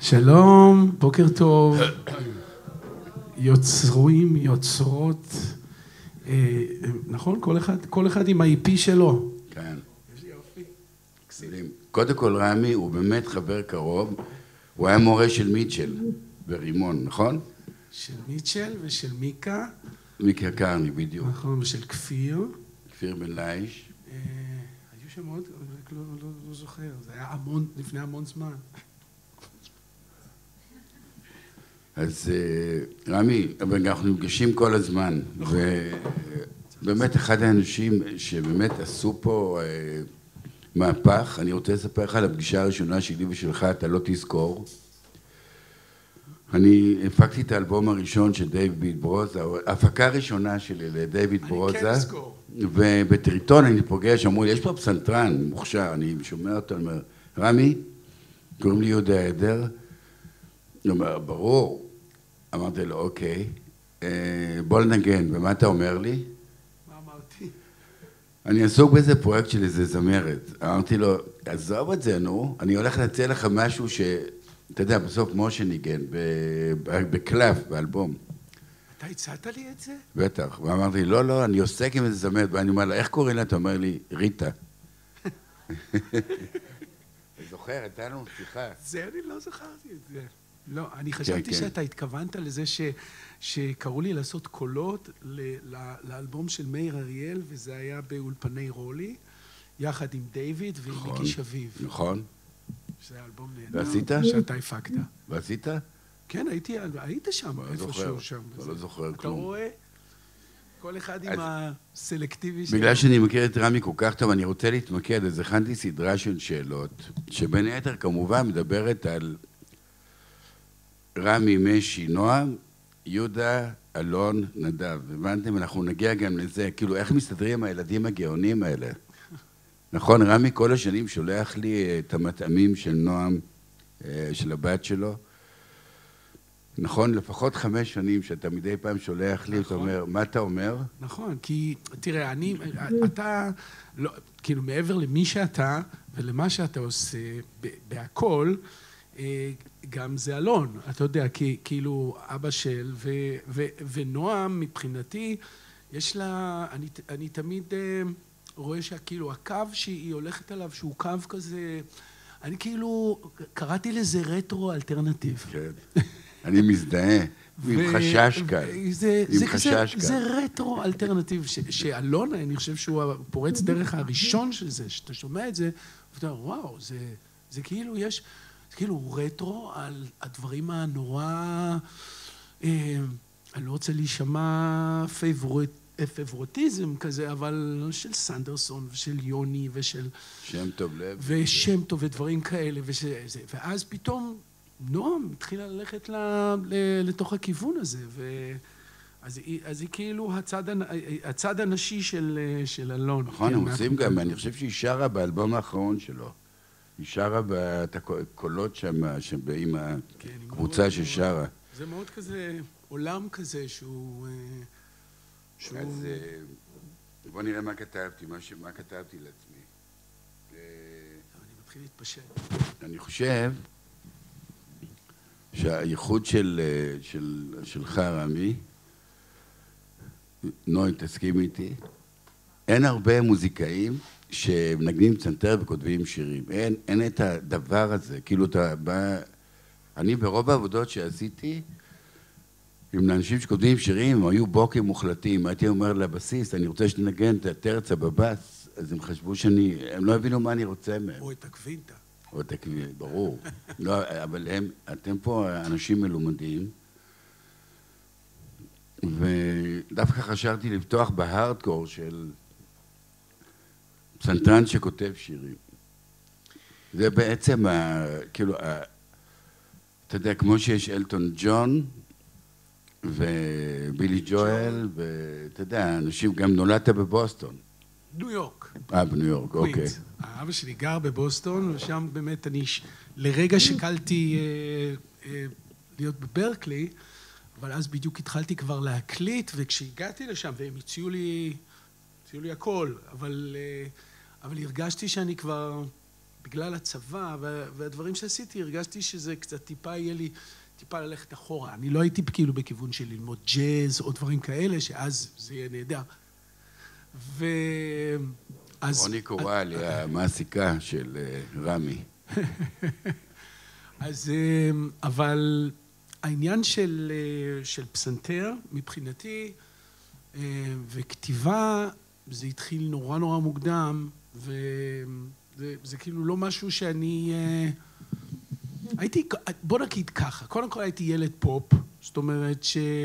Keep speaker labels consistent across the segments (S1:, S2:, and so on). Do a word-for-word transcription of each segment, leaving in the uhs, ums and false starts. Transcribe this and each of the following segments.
S1: שלום, בוקר טוב, יוצרים, יוצרות, נכון? כל אחד, כל אחד עם ה-איי פי שלו.
S2: כן.
S1: יש לי יופי.
S2: קודם כל רמי הוא באמת חבר קרוב, הוא היה מורה של מיטשל ברימון, נכון?
S1: של מיטשל ושל מיקה.
S2: מיקה קרני בדיוק.
S1: נכון, ושל כפיר.
S2: כפיר בן לייש.
S1: היו שם עוד, רק לא, לא, לא זוכר, זה היה המון, לפני המון זמן.
S2: אז רמי, אבל אנחנו נפגשים כל הזמן, ובאמת אחד האנשים שבאמת עשו פה מהפך, אני רוצה לספר לך על הפגישה הראשונה שלי ושלך, אתה לא תזכור. אני הפקתי את האלבום הראשון של דיוויד ברוזה, ההפקה הראשונה שלי לדיוויד ברוזה.
S1: אני כן אזכור.
S2: ובטריטון אני פוגש, אמרו לי, יש פה פסנתרן מוכשר, אני שומע אותו, אני אומר, רמי, קוראים לי יהודה עדר, הוא אומר, ברור. אמרתי לו, אוקיי, בוא לנגן, ומה אתה אומר לי?
S1: מה אמרתי?
S2: אני עסוק באיזה פרויקט של איזה זמרת. אמרתי לו, עזוב את זה, נו, אני הולך להציע לך משהו ש... אתה יודע, בסוף משה ניגן, בקלף, באלבום.
S1: אתה הצעת לי את זה?
S2: בטח, ואמרתי, לא, לא, אני עוסק עם איזה זמרת, ואני אומר לה, איך קוראים לה? אתה אומר לי, ריטה. זוכר, הייתה לנו שיחה.
S1: זה אני לא זכרתי את זה. לא, אני חשבתי שאתה התכוונת לזה שקראו לי לעשות קולות לאלבום של מאיר אריאל, וזה היה באולפני רולי, יחד עם דיוויד ועם מיקי שביב.
S2: נכון.
S1: שזה אלבום נהדר.
S2: ועשית?
S1: שאתה הפקת.
S2: ועשית?
S1: כן, היית שם, איפשהו שם.
S2: לא זוכר
S1: אתה
S2: כלום.
S1: רואה? כל אחד עם הסלקטיבי שלו.
S2: בגלל שאני מכיר את רמי כל כך טוב, אני רוצה להתמקד, אז הכנתי סדרה של שאלות, שבין היתר כמובן מדברת על רמי, משי, נועם, יהודה, אלון, נדב. הבנתם? אנחנו נגיע גם לזה, כאילו איך מסתדרים הילדים הגאונים האלה. נכון, רמי כל השנים שולח לי את המטעמים של נועם, של הבת שלו. נכון, לפחות חמש שנים שאתה מדי פעם שולח לי, אתה אומר, מה אתה אומר?
S1: נכון, כי תראה, אני, אתה, לא, כאילו מעבר למי שאתה ולמה שאתה עושה בהכל, גם זה אלון, אתה יודע, כי, כאילו אבא של, ו, ו, ונועם מבחינתי, יש לה, אני, אני תמיד רואה שכאילו הקו שהיא הולכת עליו, שהוא קו כזה, אני כאילו, קראתי לזה רטרו אלטרנטיב.
S2: כן. אני מזדהה, עם חשש כאן, עם חשש כאן.
S1: זה רטרו אלטרנטיב, שאלון, אני חושב שהוא הפורץ דרך הראשון של זה, שאתה שומע את זה, ואתה אומר, וואו, זה כאילו יש, זה כאילו רטרו על הדברים הנורא, אני לא רוצה להישמע פייבוריטיזם כזה, אבל של סנדרסון ושל יוני ושל...
S2: שם טוב לב.
S1: ושם טוב ודברים כאלה, ואז פתאום... נועם התחילה ללכת לתוך הכיוון הזה, אז היא כאילו הצד הנשי של אלון.
S2: נכון, הם עושים גם, אני חושב שהיא שרה באלבום האחרון שלו. היא שרה את הקולות שם, עם הקבוצה ששרה.
S1: זה מאוד כזה, עולם כזה שהוא...
S2: אז בוא נראה מה כתבתי, מה כתבתי לעצמי.
S1: אני מתחיל להתפשט.
S2: אני חושב... שהייחוד של, של, שלך, רמי, נוי, תסכים איתי, אין הרבה מוזיקאים שמנגנים פסנתר וכותבים שירים. אין, אין את הדבר הזה. כאילו, אתה בא... אני ברוב העבודות שעשיתי, עם אנשים שכותבים שירים, הם היו בוקים מוחלטים. הייתי אומר לבסיס, אני רוצה שתנגן את הטרצה בבס, אז הם חשבו שאני... הם לא הבינו מה אני רוצה מהם.
S1: או את הקווינטה.
S2: או את הקווינטה, ברור. לא, אבל הם, אתם פה אנשים מלומדים, ודווקא חשבתי לפתוח בהארדקור של פסנתרן שכותב שירים. זה בעצם, ה, כאילו, ה, אתה יודע, כמו שיש אלטון ג'ון ובילי ג'ואל, ואתה יודע, אנשים, גם נולדת בבוסטון.
S1: ניו יורק.
S2: אה, בניו יורק, אוקיי.
S1: האבא שלי גר בבוסטון, ושם באמת אני, לרגע שקלתי להיות בברקלי, אבל אז בדיוק התחלתי כבר להקליט, וכשהגעתי לשם, והם הציעו לי, הציעו לי הכל, אבל, אבל הרגשתי שאני כבר בגלל הצבא והדברים שעשיתי, הרגשתי שזה קצת טיפה יהיה לי, טיפה ללכת אחורה. אני לא הייתי כאילו בכיוון של ללמוד ג'אז או דברים כאלה, שאז זה יהיה נהדר. ו...
S2: רוני קורל היא המעסיקה של רמי.
S1: אז, אבל העניין של, של פסנתר, מבחינתי, וכתיבה, זה התחיל נורא נורא מוקדם, וזה זה כאילו לא משהו שאני... הייתי, בוא נגיד ככה, קודם כל הייתי ילד פופ, זאת אומרת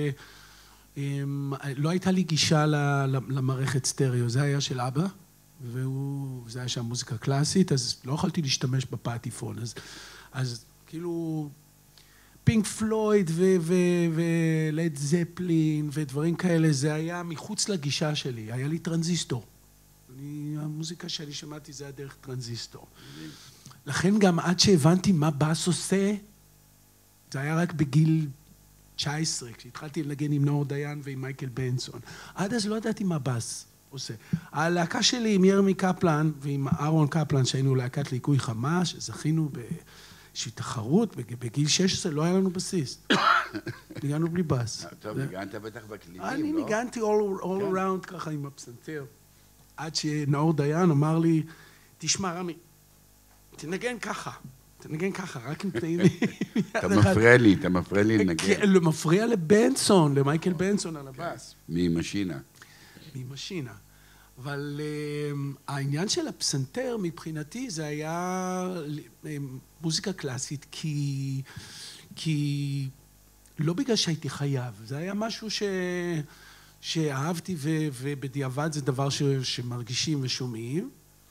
S1: שלא הייתה לי גישה למערכת סטריאו, זה היה של אבא, וזה היה שם מוזיקה קלאסית, אז לא יכולתי להשתמש בפטיפון, אז, אז כאילו פינק פלויד ולד זפלין ודברים כאלה, זה היה מחוץ לגישה שלי, היה לי טרנזיסטור. אני, המוזיקה שאני שמעתי זה היה דרך טרנזיסטור. לכן גם עד שהבנתי מה בס עושה, זה היה רק בגיל תשע עשרה, כשהתחלתי לנגן עם נאור דיין ועם מייקל בנסון. עד אז לא ידעתי מה בס עושה. הלהקה שלי עם ירמי קפלן ועם אהרון קפלן, שהיינו להקת ליקוי חמה, שזכינו באיזושהי תחרות, בגיל שש עשרה לא היה לנו בסיסט. ניגענו בלי בס.
S2: טוב, ניגנת בטח בקלידים, לא?
S1: אני ניגנתי all around ככה עם הפסנתר. עד שנאור דיין אמר לי, תשמע רמי, תנגן ככה, תנגן ככה, רק אם תנאים לי.
S2: אתה מפריע לי, אתה מפריע לי לנגן.
S1: מפריע לבנסון, למייקל בנסון על הבאס.
S2: ממשינה.
S1: ממשינה. אבל העניין של הפסנתר מבחינתי זה היה מוזיקה קלאסית, כי, כי לא בגלל שהייתי חייב, זה היה משהו ש... שאהבתי ובדיעבד זה דבר ש... שמרגישים ושומעים.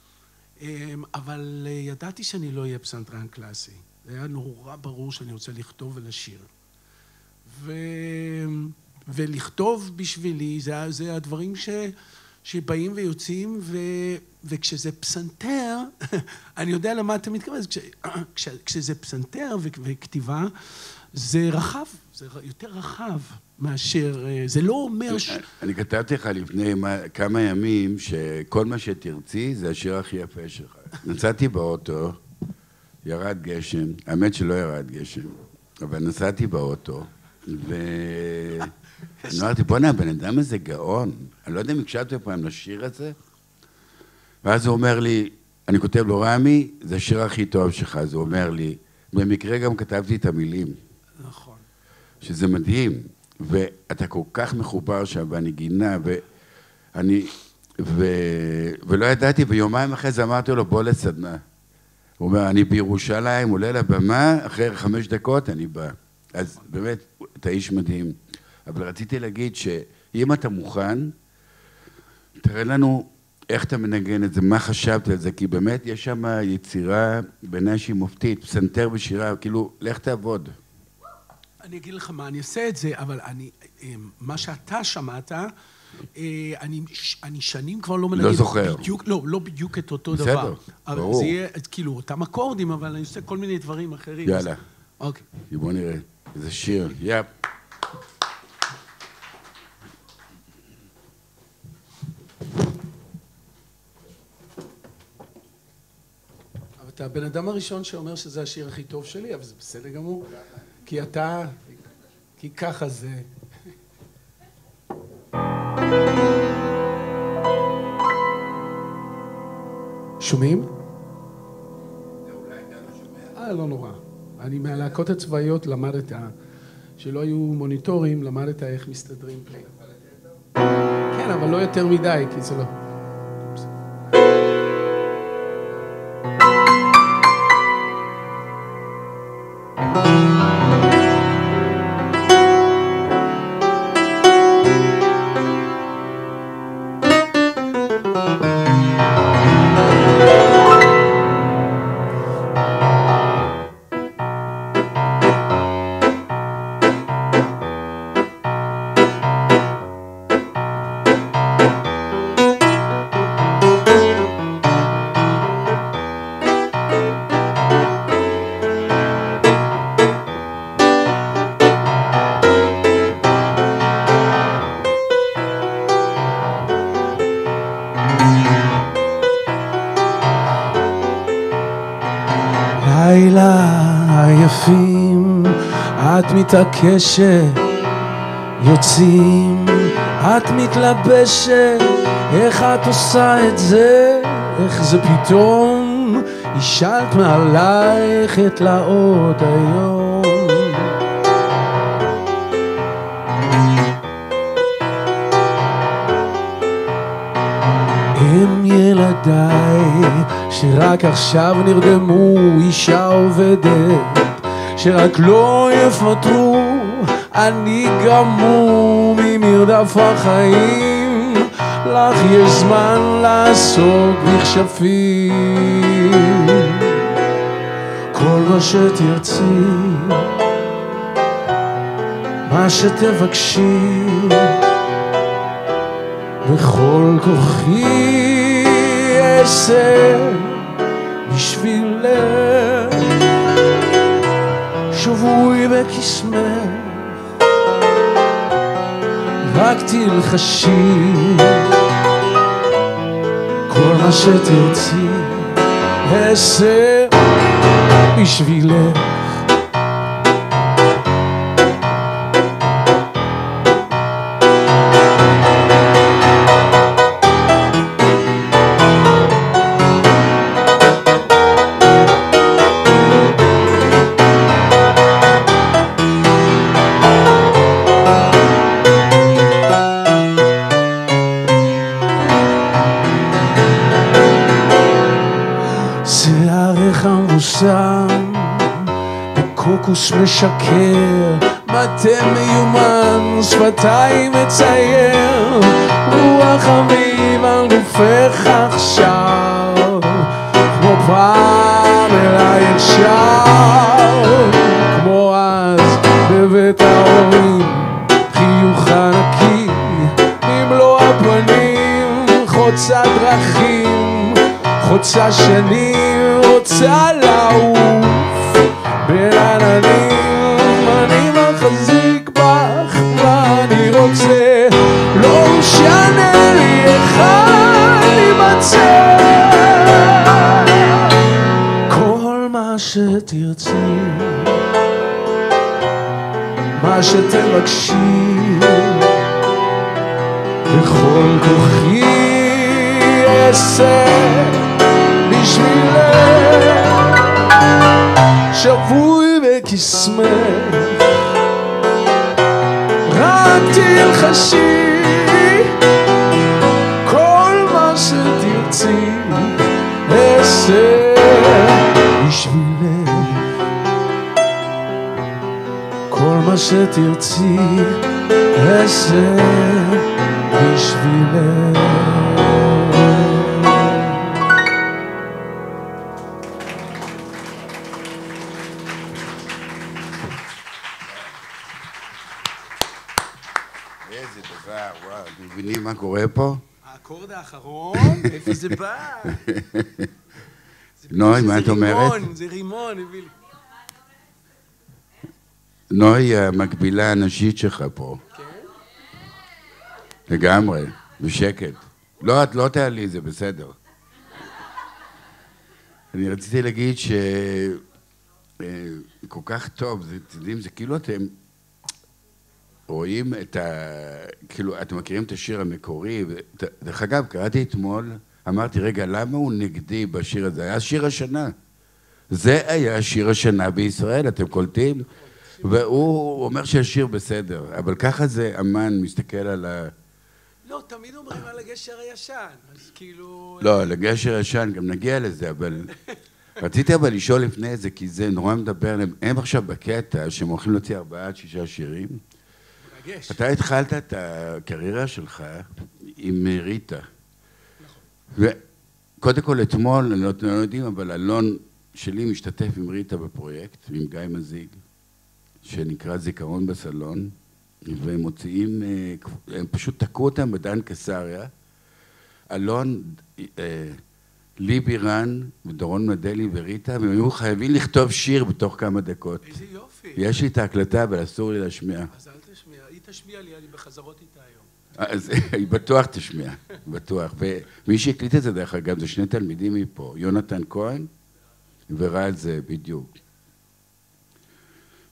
S1: אבל ידעתי שאני לא אהיה פסנתרן קלאסי. זה היה נורא ברור שאני רוצה לכתוב ולשיר. ו... ולכתוב בשבילי, זה, זה הדברים ש... שבאים ויוצאים, ו... וכשזה פסנתר, אני יודע למה אתה מתכוון, כש... כש... כשזה פסנתר ו... וכתיבה, זה רחב, זה יותר רחב מאשר, זה לא אומר ש...
S2: אני כתבתי לך לפני כמה ימים שכל מה שתרצי זה השיר הכי יפה שלך. נסעתי באוטו, ירד גשם, האמת שלא ירד גשם, אבל נסעתי באוטו, ואמרתי, בוא'נה, הבן אדם הזה גאון, אני לא יודע אם הקשבתי פעם לשיר הזה, ואז הוא אומר לי, אני כותב לו, רמי, זה השיר הכי טוב שלך, אז הוא אומר לי, במקרה גם כתבתי את המילים.
S1: נכון.
S2: שזה מדהים, ואתה כל כך מחובר שם, ואני גינה, ואני, ו... ולא ידעתי, ויומיים אחרי זה אמרתי לו, בוא לסדנה. הוא אומר, אני בירושלים, עולה לבמה, אחרי חמש דקות אני בא. אז באמת, אתה איש מדהים. אבל רציתי להגיד שאם אתה מוכן, תראה לנו איך אתה מנגן את זה, מה חשבת על זה, כי באמת יש שם יצירה בעיניי שהיא מופתית, פסנתר ושירה, כאילו, לך תעבוד.
S1: אני אגיד לך מה, אני אעשה את זה, אבל אני, מה שאתה שמעת, אני, אני שנים כבר לא מנגן.
S2: לא זוכר.
S1: בדיוק, לא, לא בדיוק את אותו
S2: בסדר,
S1: דבר.
S2: אבל ברור.
S1: זה יהיה, כאילו, אותם אקורדים, אבל אני עושה כל מיני דברים אחרים.
S2: יאללה.
S1: אז... אוקיי.
S2: בוא נראה, איזה שיר, יאפ.
S1: אתה הבן אדם הראשון שאומר שזה השיר הכי טוב שלי, אבל זה בסדר גמור. כי אתה, כי ככה זה. שומעים? אה, לא נורא. אני מהלהקות הצבאיות למדת, שלא היו מוניטורים, למדת איך מסתדרים פלי. כן, אבל לא יותר מדי, כי זה לא... את מתעקשת, יוצאים, את מתלבשת, איך את עושה את זה, איך זה פתאום, השאלת מעלייך את לאות היום. הם ילדיי שרק עכשיו נרדמו, אישה עובדת שרק לא יפטרו, אני גמור ממרדף החיים, לך יש זמן לעסוק בכשפים. כל מה שתרצי, מה שתבקשי, בכל כוחי אעשה בשבילך, שבוי בקסמך, רק תלחשי, כל מה שתרצי אעשה בשבילך. שערך המבוסם בקוקוס משקר, מטה מיומן, שפתיים מצייר, רוח אביב על גופך עכשיו, כמו פעם אליי עכשיו, כמו אז בבית ההורים, חיוך ענקי ממלוא הפנים, חוצה דרכים, חוצה שנים, רוצה לעוף בין עננים, אני מחזיק בך ואני רוצה, לא משנה לי איך אני מצא, כל מה שתרצי, מה שתבקשי, בכל כוחי אעשה בשבילך, שבוי בקסמך, רק תלחשי, כל מה שתרצי אעשה בשבילך, כל מה שתרצי אעשה בשבילך.
S2: איזה דבר, וואו, אתם מבינים מה קורה פה?
S1: האקורד האחרון, איפה זה בא?
S2: נוי, מה את אומרת?
S1: זה רימון, הביא לי.
S2: נוי, המקבילה הנשית שלך פה.
S1: כן?
S2: לגמרי, בשקט. לא, את לא תעלי, זה בסדר. אני רציתי להגיד ש... כל כך טוב, זה, אתם יודעים, זה כאילו אתם רואים את ה... כאילו, אתם מכירים את השיר המקורי, דרך אגב, קראתי אתמול, אמרתי, רגע, למה הוא נגדי בשיר הזה? היה שיר השנה. זה היה שיר השנה בישראל, אתם קולטים? והוא אומר שהשיר בסדר, אבל ככה זה אמן מסתכל על ה...
S1: לא, תמיד אומרים על הגשר הישן, אז כאילו...
S2: לא, על הגשר הישן, גם נגיע לזה, אבל... רציתי אבל לשאול לפני זה, כי זה נורא מדבר עליהם, הם עכשיו בקטע שהם הולכים להוציא ארבעה עד שישה שירים.
S1: מרגש.
S2: אתה התחלת את הקריירה שלך עם ריטה. נכון. וקודם כל אתמול, אני לא יודעים, אבל אלון שלי משתתף עם ריטה בפרויקט, עם גיא מזיג, שנקרא זיכרון בסלון, והם מוציאים, הם פשוט תקעו אותם בדן קסריה. אלון... ליבי רן ודורון מדלי וריטה, והם היו חייבים לכתוב שיר בתוך כמה דקות.
S1: איזה יופי.
S2: יש לי את ההקלטה, אבל אסור לי להשמיע.
S1: אז אל תשמיע, היא תשמיע לי, אני בחזרות איתה היום.
S2: אז היא בטוח תשמיע, בטוח. ומי שהקליט את זה דרך אגב, זה שני תלמידים מפה, יונתן כהן ורז בדיוק.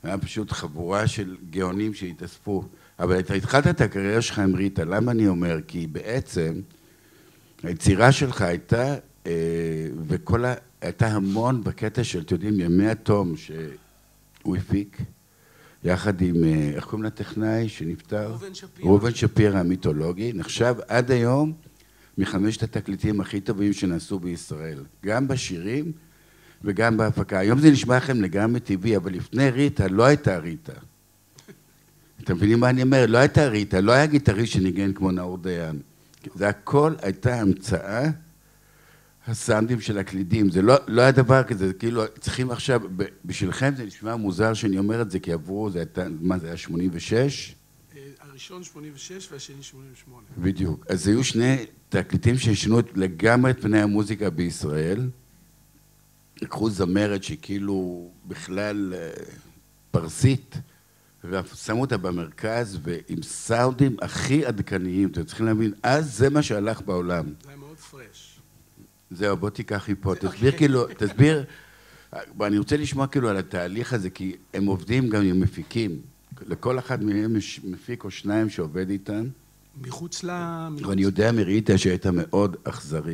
S2: היה פשוט חבורה של גאונים שהתאספו. אבל אתה התחלת את הקריירה שלך עם ריטה, למה אני אומר? כי בעצם היצירה שלך הייתה, וכל ה... הייתה המון בקטע של, אתם יודעים, ימי התום שהוא הפיק, יחד עם, איך קוראים לטכנאי שנפטר?
S1: ראובן שפירא.
S2: ראובן שפירא המיתולוגי, נחשב עד היום מחמשת התקליטים הכי טובים שנעשו בישראל, גם בשירים וגם בהפקה. היום זה נשמע לכם לגמרי טבעי, אבל לפני ריטה לא הייתה ריטה. אתם מבינים מה אני אומר? לא הייתה ריטה, לא היה גיטריסט שניגן כמו נאור דיין. זה הכל הייתה המצאה, הסאונדים של הקלידים. זה לא, לא היה דבר כזה, זה כאילו צריכים עכשיו, בשבילכם זה נשמע מוזר שאני אומר את זה, כי עברו, זה הייתה, מה זה היה, שמונים ושש?
S1: הראשון שמונים ושש והשני שמונים ושמונה.
S2: בדיוק. אז היו שני תקליטים שישנו לגמרי את פני המוזיקה בישראל. לקחו זמרת שכאילו בכלל פרסית, ושמו אותה במרכז, ועם סאונדים הכי עדכניים. אתם צריכים להבין, אז זה מה שהלך בעולם.
S1: זה היה מאוד פרש.
S2: זהו, בוא תיקח לי פה. תסביר כאילו, תסביר, אני רוצה לשמוע כאילו על התהליך הזה, כי הם עובדים גם עם מפיקים. לכל אחד מהם יש מפיק או שניים שעובד איתם.
S1: מחוץ ל...
S2: ואני יודע מראיתה שהיית מאוד אכזרי.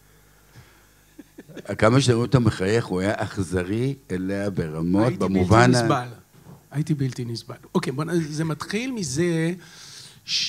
S2: כמה שאתם רואים אותו מחייך, הוא היה אכזרי אליה ברמות, במובן...
S1: הייתי בלתי נסבל. הייתי בלתי נסבל. אוקיי, בוא, זה מתחיל מזה ש...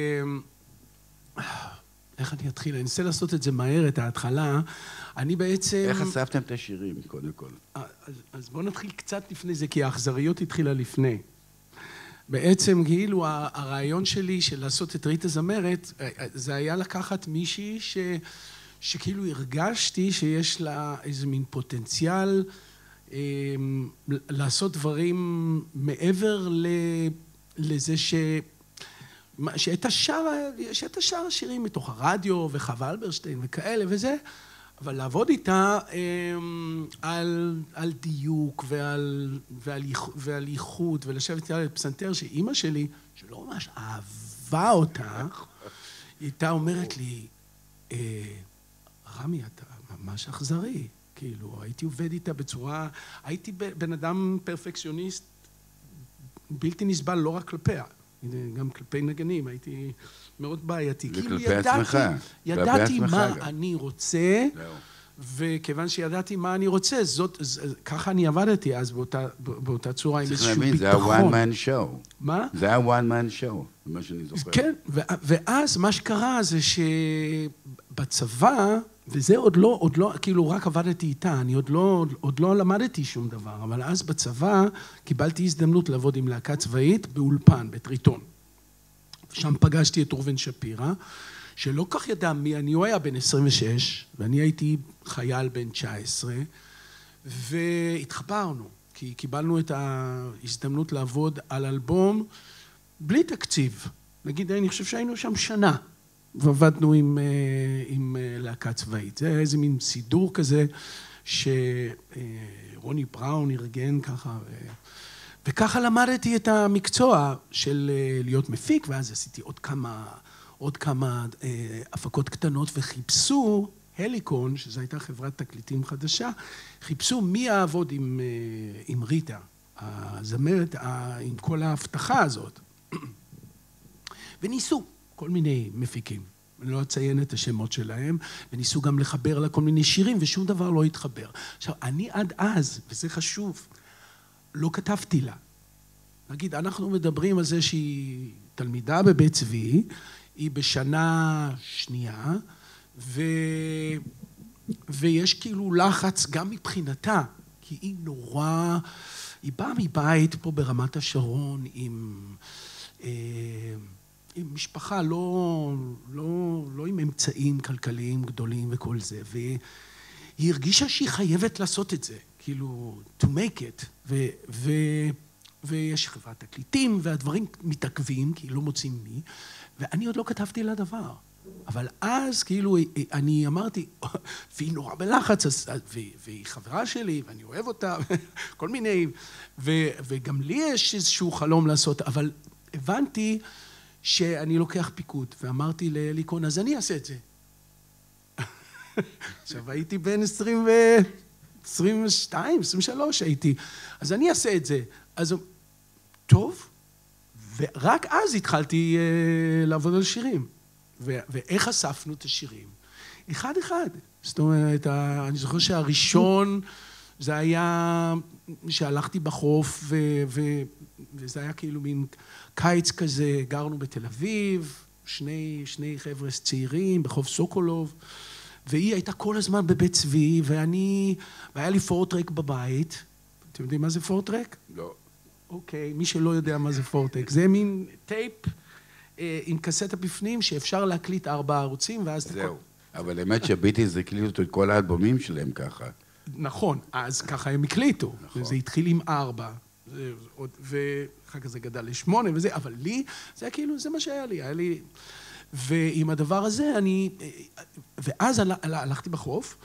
S1: איך אני אתחיל? אני אנסה לעשות את זה מהר, את ההתחלה. אני בעצם...
S2: איך אספתם את השירים, קודם כל?
S1: אז, אז בואו נתחיל קצת לפני זה, כי האכזריות התחילה לפני. בעצם, כאילו, הרעיון שלי של לעשות את ריטה זמרת, זה היה לקחת מישהי ש... שכאילו הרגשתי שיש לה איזה מין פוטנציאל אה, לעשות דברים מעבר ל... לזה ש... שהייתה שר, שהייתה שר שירים מתוך הרדיו וחווה אלברשטיין וכאלה וזה, אבל לעבוד איתה אה, על, על דיוק ועל, ועל, ועל ייחוד ולשבת איתה על פסנתר שאימא שלי, שלא ממש אהבה אותה, היא הייתה אומרת לי, אה, רמי, אתה ממש אכזרי, כאילו, הייתי עובד איתה בצורה, הייתי בן אדם פרפקציוניסט בלתי נסבל, לא רק כלפיה, גם כלפי נגנים, הייתי מאוד בעייתי.
S2: וכלפי כאילו עצמך.
S1: ידעתי מה גם. אני רוצה, לא. וכיוון שידעתי מה אני רוצה, זאת, ככה אני עבדתי אז באותה, באותה צורה עם איזשהו ביטחון.
S2: זה ה-one man show.
S1: מה?
S2: זה ה-one man show, מה שאני זוכר.
S1: כן, ואז מה שקרה זה שבצבא, וזה עוד לא, עוד לא, כאילו רק עבדתי איתה, אני עוד לא, עוד לא למדתי שום דבר, אבל אז בצבא קיבלתי הזדמנות לעבוד עם להקה צבאית באולפן, בטריטון. שם פגשתי את ראובן שפירא, שלא כך ידע מי אני, הוא היה בן עשרים ושש, ואני הייתי חייל בן תשע עשרה, והתחברנו, כי קיבלנו את ההזדמנות לעבוד על אלבום בלי תקציב. נגיד, אני חושב שהיינו שם שנה, ועבדנו עם, עם להקה צבאית. זה היה איזה מין סידור כזה, שרוני בראון ארגן ככה, ו... וככה למדתי את המקצוע של להיות מפיק, ואז עשיתי עוד כמה, עוד כמה אה, הפקות קטנות, וחיפשו, הליקון, שזו הייתה חברת תקליטים חדשה, חיפשו מי יעבוד עם, אה, עם ריטה, הזמרת, אה, עם כל ההבטחה הזאת. וניסו כל מיני מפיקים, אני לא אציין את השמות שלהם, וניסו גם לחבר לה כל מיני שירים, ושום דבר לא התחבר. עכשיו, אני עד אז, וזה חשוב, לא כתבתי לה. נגיד, אנחנו מדברים על זה שהיא תלמידה בבית צבי, היא בשנה שנייה, ו... ויש כאילו לחץ גם מבחינתה, כי היא נורא, היא באה מבית פה ברמת השרון עם, עם משפחה לא, לא, לא עם אמצעים כלכליים גדולים וכל זה, והיא הרגישה שהיא חייבת לעשות את זה, כאילו, to make it, ו... ו... ויש חברת תקליטים, והדברים מתעכבים, כי לא מוצאים מי, ואני עוד לא כתבתי לה דבר. אבל אז, כאילו, אני אמרתי, והיא נורא בלחץ, והיא חברה שלי, ואני אוהב אותה, כל מיני, וגם לי יש איזשהו חלום לעשות, אבל הבנתי שאני לוקח פיקוד, ואמרתי לליקון, אז אני אעשה את זה. עכשיו, הייתי בן עשרים ושתיים, עשרים ושלוש הייתי, אז אני אעשה את זה. אז טוב, ורק אז התחלתי uh, לעבוד על שירים. ו- ואיך אספנו את השירים? אחד אחד. זאת אומרת, אני זוכר שהראשון זה היה שהלכתי בחוף, ו- ו- וזה היה כאילו מין קיץ כזה, גרנו בתל אביב, שני, שני חבר'ה צעירים בחוף סוקולוב, והיא הייתה כל הזמן בבית צבי, ואני, והיה לי פורטרק בבית. אתם יודעים מה זה פורטרק?
S2: לא.
S1: אוקיי, מי שלא יודע מה זה פורטרק, זה מין טייפ אה, עם קסטה בפנים שאפשר להקליט ארבע ערוצים, ואז...
S2: זהו. אבל האמת שהביטיז הקליטו את כל האלבומים שלהם ככה.
S1: נכון, אז ככה הם הקליטו.
S2: נכון.
S1: זה התחיל עם ארבע, ואחר כך זה גדל לשמונה וזה, אבל לי, זה כאילו, זה מה שהיה לי, היה לי... ועם הדבר הזה אני... ואז הל... הלכתי בחוף,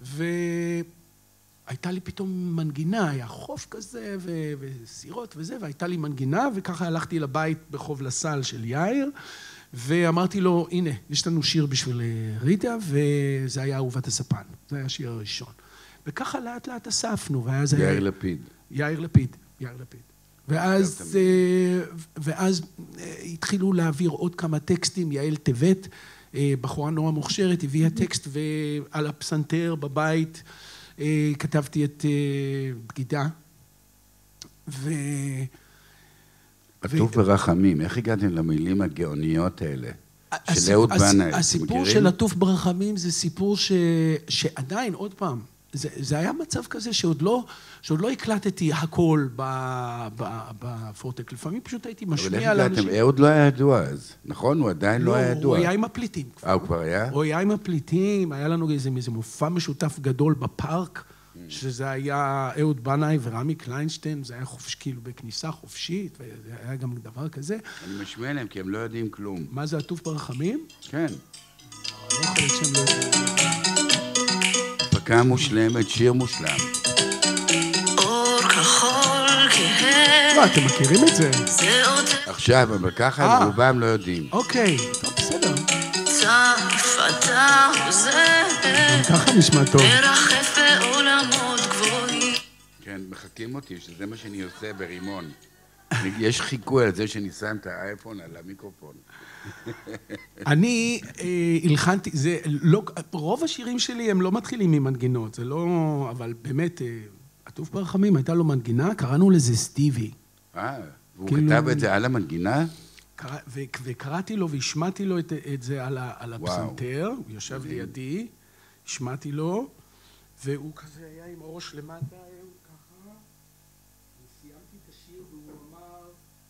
S1: והייתה לי פתאום מנגינה, היה חוף כזה, ו... וסירות וזה, והייתה לי מנגינה, וככה הלכתי לבית בחוב לסל של יאיר, ואמרתי לו, הנה, יש לנו שיר בשביל ריטה, וזה היה אהובת הספן. זה היה השיר הראשון. וככה לאט לאט אספנו, ואז...
S2: יאיר לפיד.
S1: יאיר לפיד, יאיר לפיד. ואז, ואז התחילו להעביר עוד כמה טקסטים, יעל טבת, בחורה נורא מוכשרת, הביאה טקסט, ועל הפסנתר בבית כתבתי את בגידה. ו...
S2: עטוף ברחמים, איך הגעתם למילים הגאוניות האלה? של אהוד בנאי,
S1: הסיפור של עטוף ברחמים זה סיפור ש... שעדיין, עוד פעם, זה, זה היה מצב כזה שעוד לא, שעוד לא הקלטתי הכל בפורטק. לפעמים פשוט הייתי משמיע לאנשים.
S2: אבל איך אהוד לא היה ידוע אז, נכון? הוא עדיין לא היה ידוע.
S1: הוא היה עם הפליטים.
S2: אה, הוא כבר היה?
S1: הוא היה עם הפליטים, היה לנו איזה, איזה מופע משותף גדול בפארק, שזה היה אהוד בנאי ורמי קליינשטיין, זה היה חופש, כאילו בכניסה חופשית, וזה היה גם דבר כזה.
S2: אני משמיע להם, כי הם לא יודעים כלום.
S1: מה זה עטוף ברחמים?
S2: כן.
S1: אני לא חושבת שהם לא יודעים.
S2: הפקה מושלמת, שיר מושלם.
S3: אור כחול כהה.
S1: לא, אתם מכירים את זה.
S3: זה עוד
S2: עכשיו, אבל ככה רובם לא יודעים.
S1: אוקיי, טוב, בסדר.
S3: צף אתה עוזר.
S1: ככה נשמע טוב.
S3: מרחף בעולמות גבוהים.
S2: כן, מחכים אותי, שזה מה שאני עושה ברימון. יש חיקוי על זה שאני שם את האייפון על המיקרופון.
S1: אני הלחנתי, זה לא, רוב השירים שלי הם לא מתחילים ממנגינות, זה לא, אבל באמת, עטוף ברחמים, הייתה לו מנגינה, קראנו לזה סטיבי.
S2: אה, והוא כתב את זה על המנגינה?
S1: וקראתי לו והשמעתי לו את זה על הפסנתר, הוא יושב לידי, השמעתי לו, והוא כזה היה עם הראש למטה, ככה, וסיימתי את השיר והוא אמר,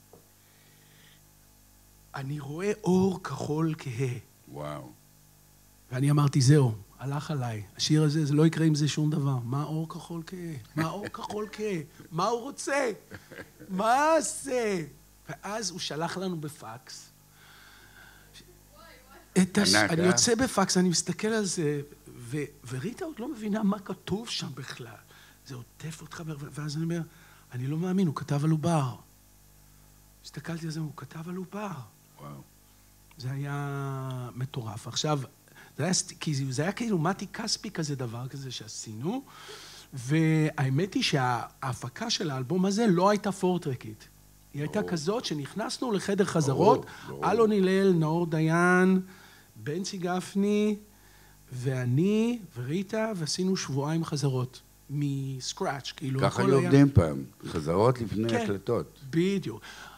S1: אני רואה אור כחול כהה.
S2: וואו.
S1: ואני אמרתי, זהו, הלך עליי. השיר הזה, זה לא יקרה עם זה שום דבר. מה אור כחול כהה? מה אור כחול כהה? מה הוא רוצה? מה זה? ואז הוא שלח לנו בפקס. את הש... אני יוצא בפקס, אני מסתכל על זה, ו... וריטה עוד לא מבינה מה כתוב שם בכלל. זה עוטף אותך, ואז אני אומר, אני לא מאמין, הוא כתב על עובר. הסתכלתי על זה, הוא כתב על עובר.
S2: וואו. זה
S1: היה מטורף. עכשיו, זה היה, זה היה כאילו מתי כספי כזה דבר כזה שעשינו, והאמת היא שההפקה של האלבום הזה לא הייתה פורטרקית. היא הייתה כזאת שנכנסנו לחדר חזרות, אלון הלל, נאור דיין, בנצי גפני, ואני וריטה, ועשינו שבועיים חזרות מסקראץ', כאילו
S2: ככה היו עובדים פעם, חזרות לפני הקלטות.
S1: בדיוק.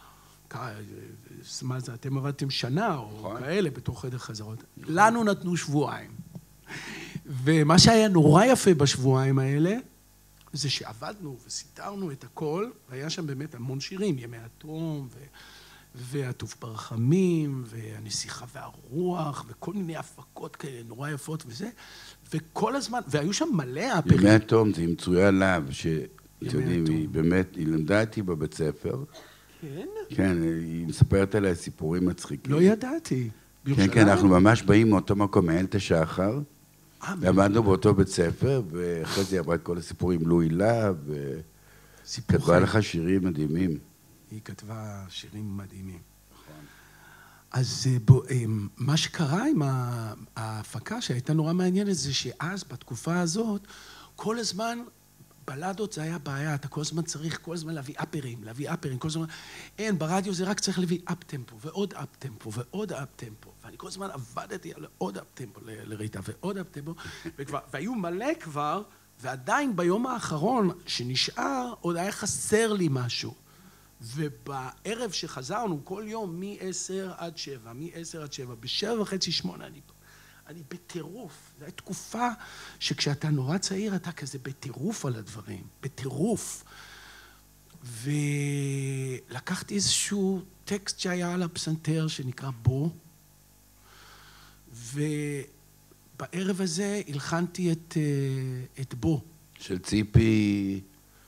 S1: מה זה, אתם עבדתם שנה או כאלה בתוך חדר חזרות. לנו נתנו שבועיים. ומה שהיה נורא יפה בשבועיים האלה, זה שעבדנו וסיתרנו את הכל, והיה שם באמת המון שירים, ימי התום, ועטוף ברחמים, והנסיכה והרוח, וכל מיני הפקות כאלה נורא יפות וזה, וכל הזמן, והיו שם מלא הפכים.
S2: ימי התום זה עם צרויה להב, שאתם יודעים, היא באמת, היא למדה איתי בבית ספר.
S1: כן?
S2: כן, היא מספרת עליה סיפורים מצחיקים.
S1: לא ידעתי.
S2: כן, כן, אנחנו ממש באים מאותו מקום, מאיילת השחר, ועמדנו באותו בית ספר, ואחרי זה היא עברה את כל הסיפורים לואי להב, וכתבה לך שירים מדהימים.
S1: היא כתבה שירים מדהימים. אז בוא, מה שקרה עם ההפקה שהייתה נורא מעניינת זה שאז, בתקופה הזאת, כל הזמן בלדות זה היה בעיה, אתה כל הזמן צריך כל הזמן להביא אפרים, להביא אפרים, כל הזמן... אין, ברדיו זה רק צריך להביא אפ-טמפו, ועוד אפ-טמפו, ועוד אפ-טמפו. ואני כל הזמן עבדתי על עוד אפ-טמפו לריטה, ועוד אפ-טמפו, וכבר, והיו מלא כבר, ועדיין ביום האחרון שנשאר, עוד היה חסר לי משהו. ובערב שחזרנו, כל יום, מ-עשר עד שבע, מ-עשר עד שבע, בשבע וחצי, שמונה, אני... אני בטירוף, זו הייתה תקופה שכשאתה נורא צעיר אתה כזה בטירוף על הדברים, בטירוף. ולקחתי איזשהו טקסט שהיה על הפסנתר שנקרא בו, ובערב הזה הלחנתי את, את בו.
S2: של ציפי...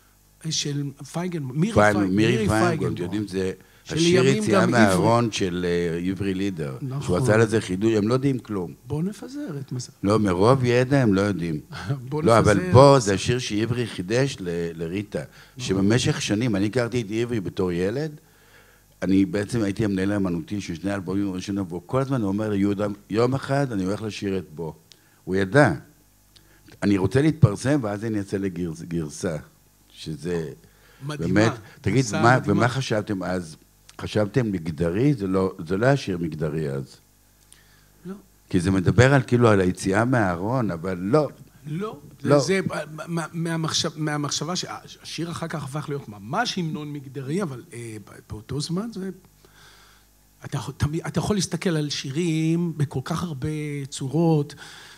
S1: של פייגן, מירי
S2: פייגן,
S1: פייגן,
S2: מירי פייגן, אתם יודעים, זה...
S1: של
S2: השיר
S1: ימים
S2: יציאה
S1: גם
S2: מהארון של אה, עברי לידר,
S1: נכון.
S2: שהוא עשה לזה חידוש, הם לא יודעים כלום.
S1: בוא נפזר את מסע.
S2: לא, מרוב ידע הם לא יודעים.
S1: בוא
S2: לא,
S1: נפזר.
S2: אבל בוא, זה השיר שעברי חידש ל- לריטה, שבמשך שנים, אני הכרתי את עברי בתור ילד, אני בעצם הייתי המנהל האמנותי של שני אלבומים הראשונים, והוא כל הזמן אומר לי, יהודה, יום אחד אני הולך לשיר את בו. הוא ידע. אני רוצה להתפרסם, ואז אני אעשה לגרסה, שזה...
S1: מדהימה.
S2: באמת, תגיד, מה,
S1: מדהימה.
S2: ומה חשבתם אז? חשבתם מגדרי? זה לא, זה לא היה שיר מגדרי אז.
S1: לא.
S2: כי זה מדבר על כאילו על היציאה מהארון, אבל לא.
S1: לא.
S2: לא.
S1: זה מה- מהמחשב, מהמחשבה שהשיר אחר כך הפך להיות ממש המנון מגדרי, אבל אה, באותו זמן זה... אתה, יכול- תמיד- אתה יכול להסתכל על שירים בכל כך הרבה צורות,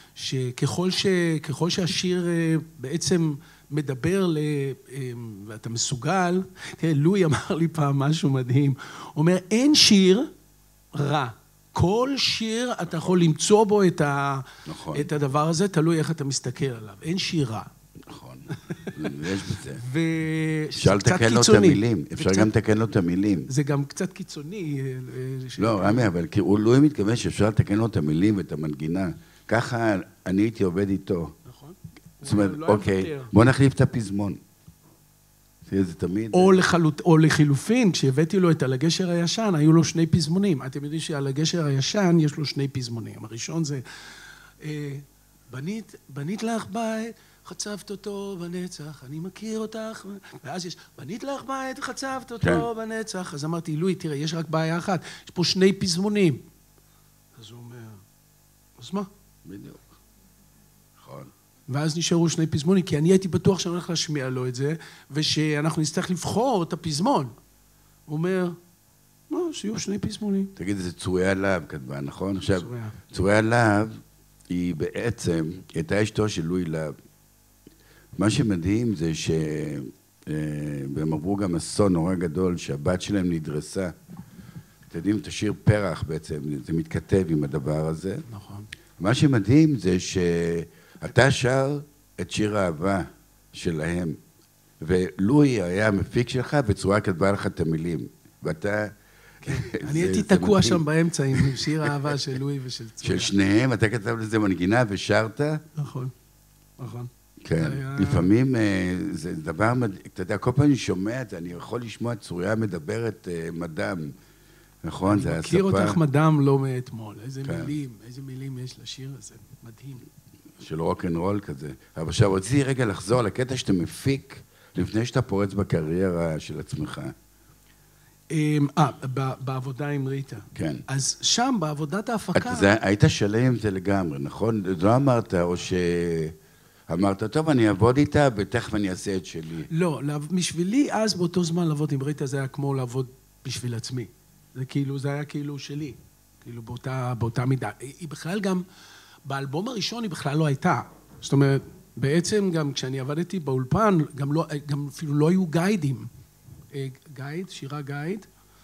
S1: שככל ש, ככל שהשיר אה, בעצם מדבר ל... אה, ואתה מסוגל, תראה, לואי אמר לי פעם משהו מדהים, הוא אומר, אין שיר רע. כל שיר אתה יכול למצוא בו את, ה,
S2: נכון.
S1: את הדבר הזה, תלוי איך אתה מסתכל עליו. אין שיר רע.
S2: נכון. יש בזה.
S1: ו...
S2: אפשר
S1: שזה קצת
S2: לתקן לו את
S1: קיצוני.
S2: המילים.
S1: זה
S2: אפשר
S1: קצת-
S2: גם לתקן לו את המילים.
S1: זה גם קצת קיצוני. אה, אה, ש-
S2: לא, רמי, אבל כי הוא לא מתכוון שאפשר לתקן לו את המילים ואת המנגינה. ככה אני הייתי עובד איתו.
S1: נכון.
S2: זאת אומרת,
S1: הוא לא היה
S2: אוקיי,
S1: מוותר.
S2: בוא נחליף את הפזמון. תראה, זה תמיד...
S1: או, לחלוט, או לחילופין, כשהבאתי לו את על הגשר הישן, היו לו שני פזמונים. אתם יודעים שעל הגשר הישן יש לו שני פזמונים. הראשון זה, אה, בנית, בנית לך בית, חצבת אותו בנצח, אני מכיר אותך, ואז יש, בנית לך בית, חצבת אותו
S2: כן.
S1: בנצח. אז אמרתי, לואי, תראה, יש רק בעיה אחת, יש פה שני פזמונים. אז הוא אומר, אז מה?
S2: בדיוק. נכון.
S1: ואז נשארו שני פזמונים, כי אני הייתי בטוח שאני הולך להשמיע לו את זה, ושאנחנו נצטרך לבחור את הפזמון. הוא אומר, לא, שיהיו שני פזמונים.
S2: תגיד, זה צוריה להב כתבה, נכון? עכשיו,
S1: צוריה.
S2: צוריה להב היא בעצם, היא הייתה אשתו של לואי להב. מה שמדהים זה שהם עברו גם אסון נורא גדול, שהבת שלהם נדרסה. אתם יודעים, את השיר פרח בעצם, זה מתכתב עם הדבר הזה.
S1: נכון.
S2: מה שמדהים זה שאתה שר את שיר האהבה שלהם, ולואי היה המפיק שלך, וצוריה כתבה לך את המילים. ואתה...
S1: אני
S2: זה-
S1: הייתי
S2: זה
S1: תקוע
S2: מדהים.
S1: שם באמצע עם שיר האהבה של לואי ושל צוריה.
S2: של שניהם, אתה כתב לזה מנגינה ושרת?
S1: נכון, נכון.
S2: כן.
S1: היה-
S2: לפעמים אה, זה דבר מדהים, אתה יודע, כל פעם אני שומע את זה, אני יכול לשמוע את צוריה מדברת אה, מדם. נכון, זה
S1: אני מכיר
S2: השפה
S1: אותך מדם לא מאתמול. איזה
S2: כן.
S1: מילים, איזה מילים יש לשיר הזה. מדהים.
S2: של רוק'נ'רול כזה. אבל עכשיו, רציתי רגע לחזור לקטע שאתה מפיק לפני שאתה פורץ בקריירה של עצמך.
S1: אמ, אה, ב- בעבודה עם ריטה.
S2: כן.
S1: אז שם, בעבודת ההפקה...
S2: אתה זה- היית שלם עם זה לגמרי, נכון? לא אמרת, או שאמרת, טוב, אני אעבוד איתה ותכף אני אעשה את שלי.
S1: לא, לעב- בשבילי אז באותו זמן לעבוד עם ריטה זה היה כמו לעבוד בשביל עצמי. זה כאילו, זה היה כאילו שלי. כאילו באותה, באותה מידה. היא היא בכלל גם, באלבום הראשון היא בכלל לא הייתה. זאת אומרת, בעצם גם כשאני עבדתי באולפן, גם, לא, גם אפילו לא היו גיידים. אה, גייד, שירה גייד.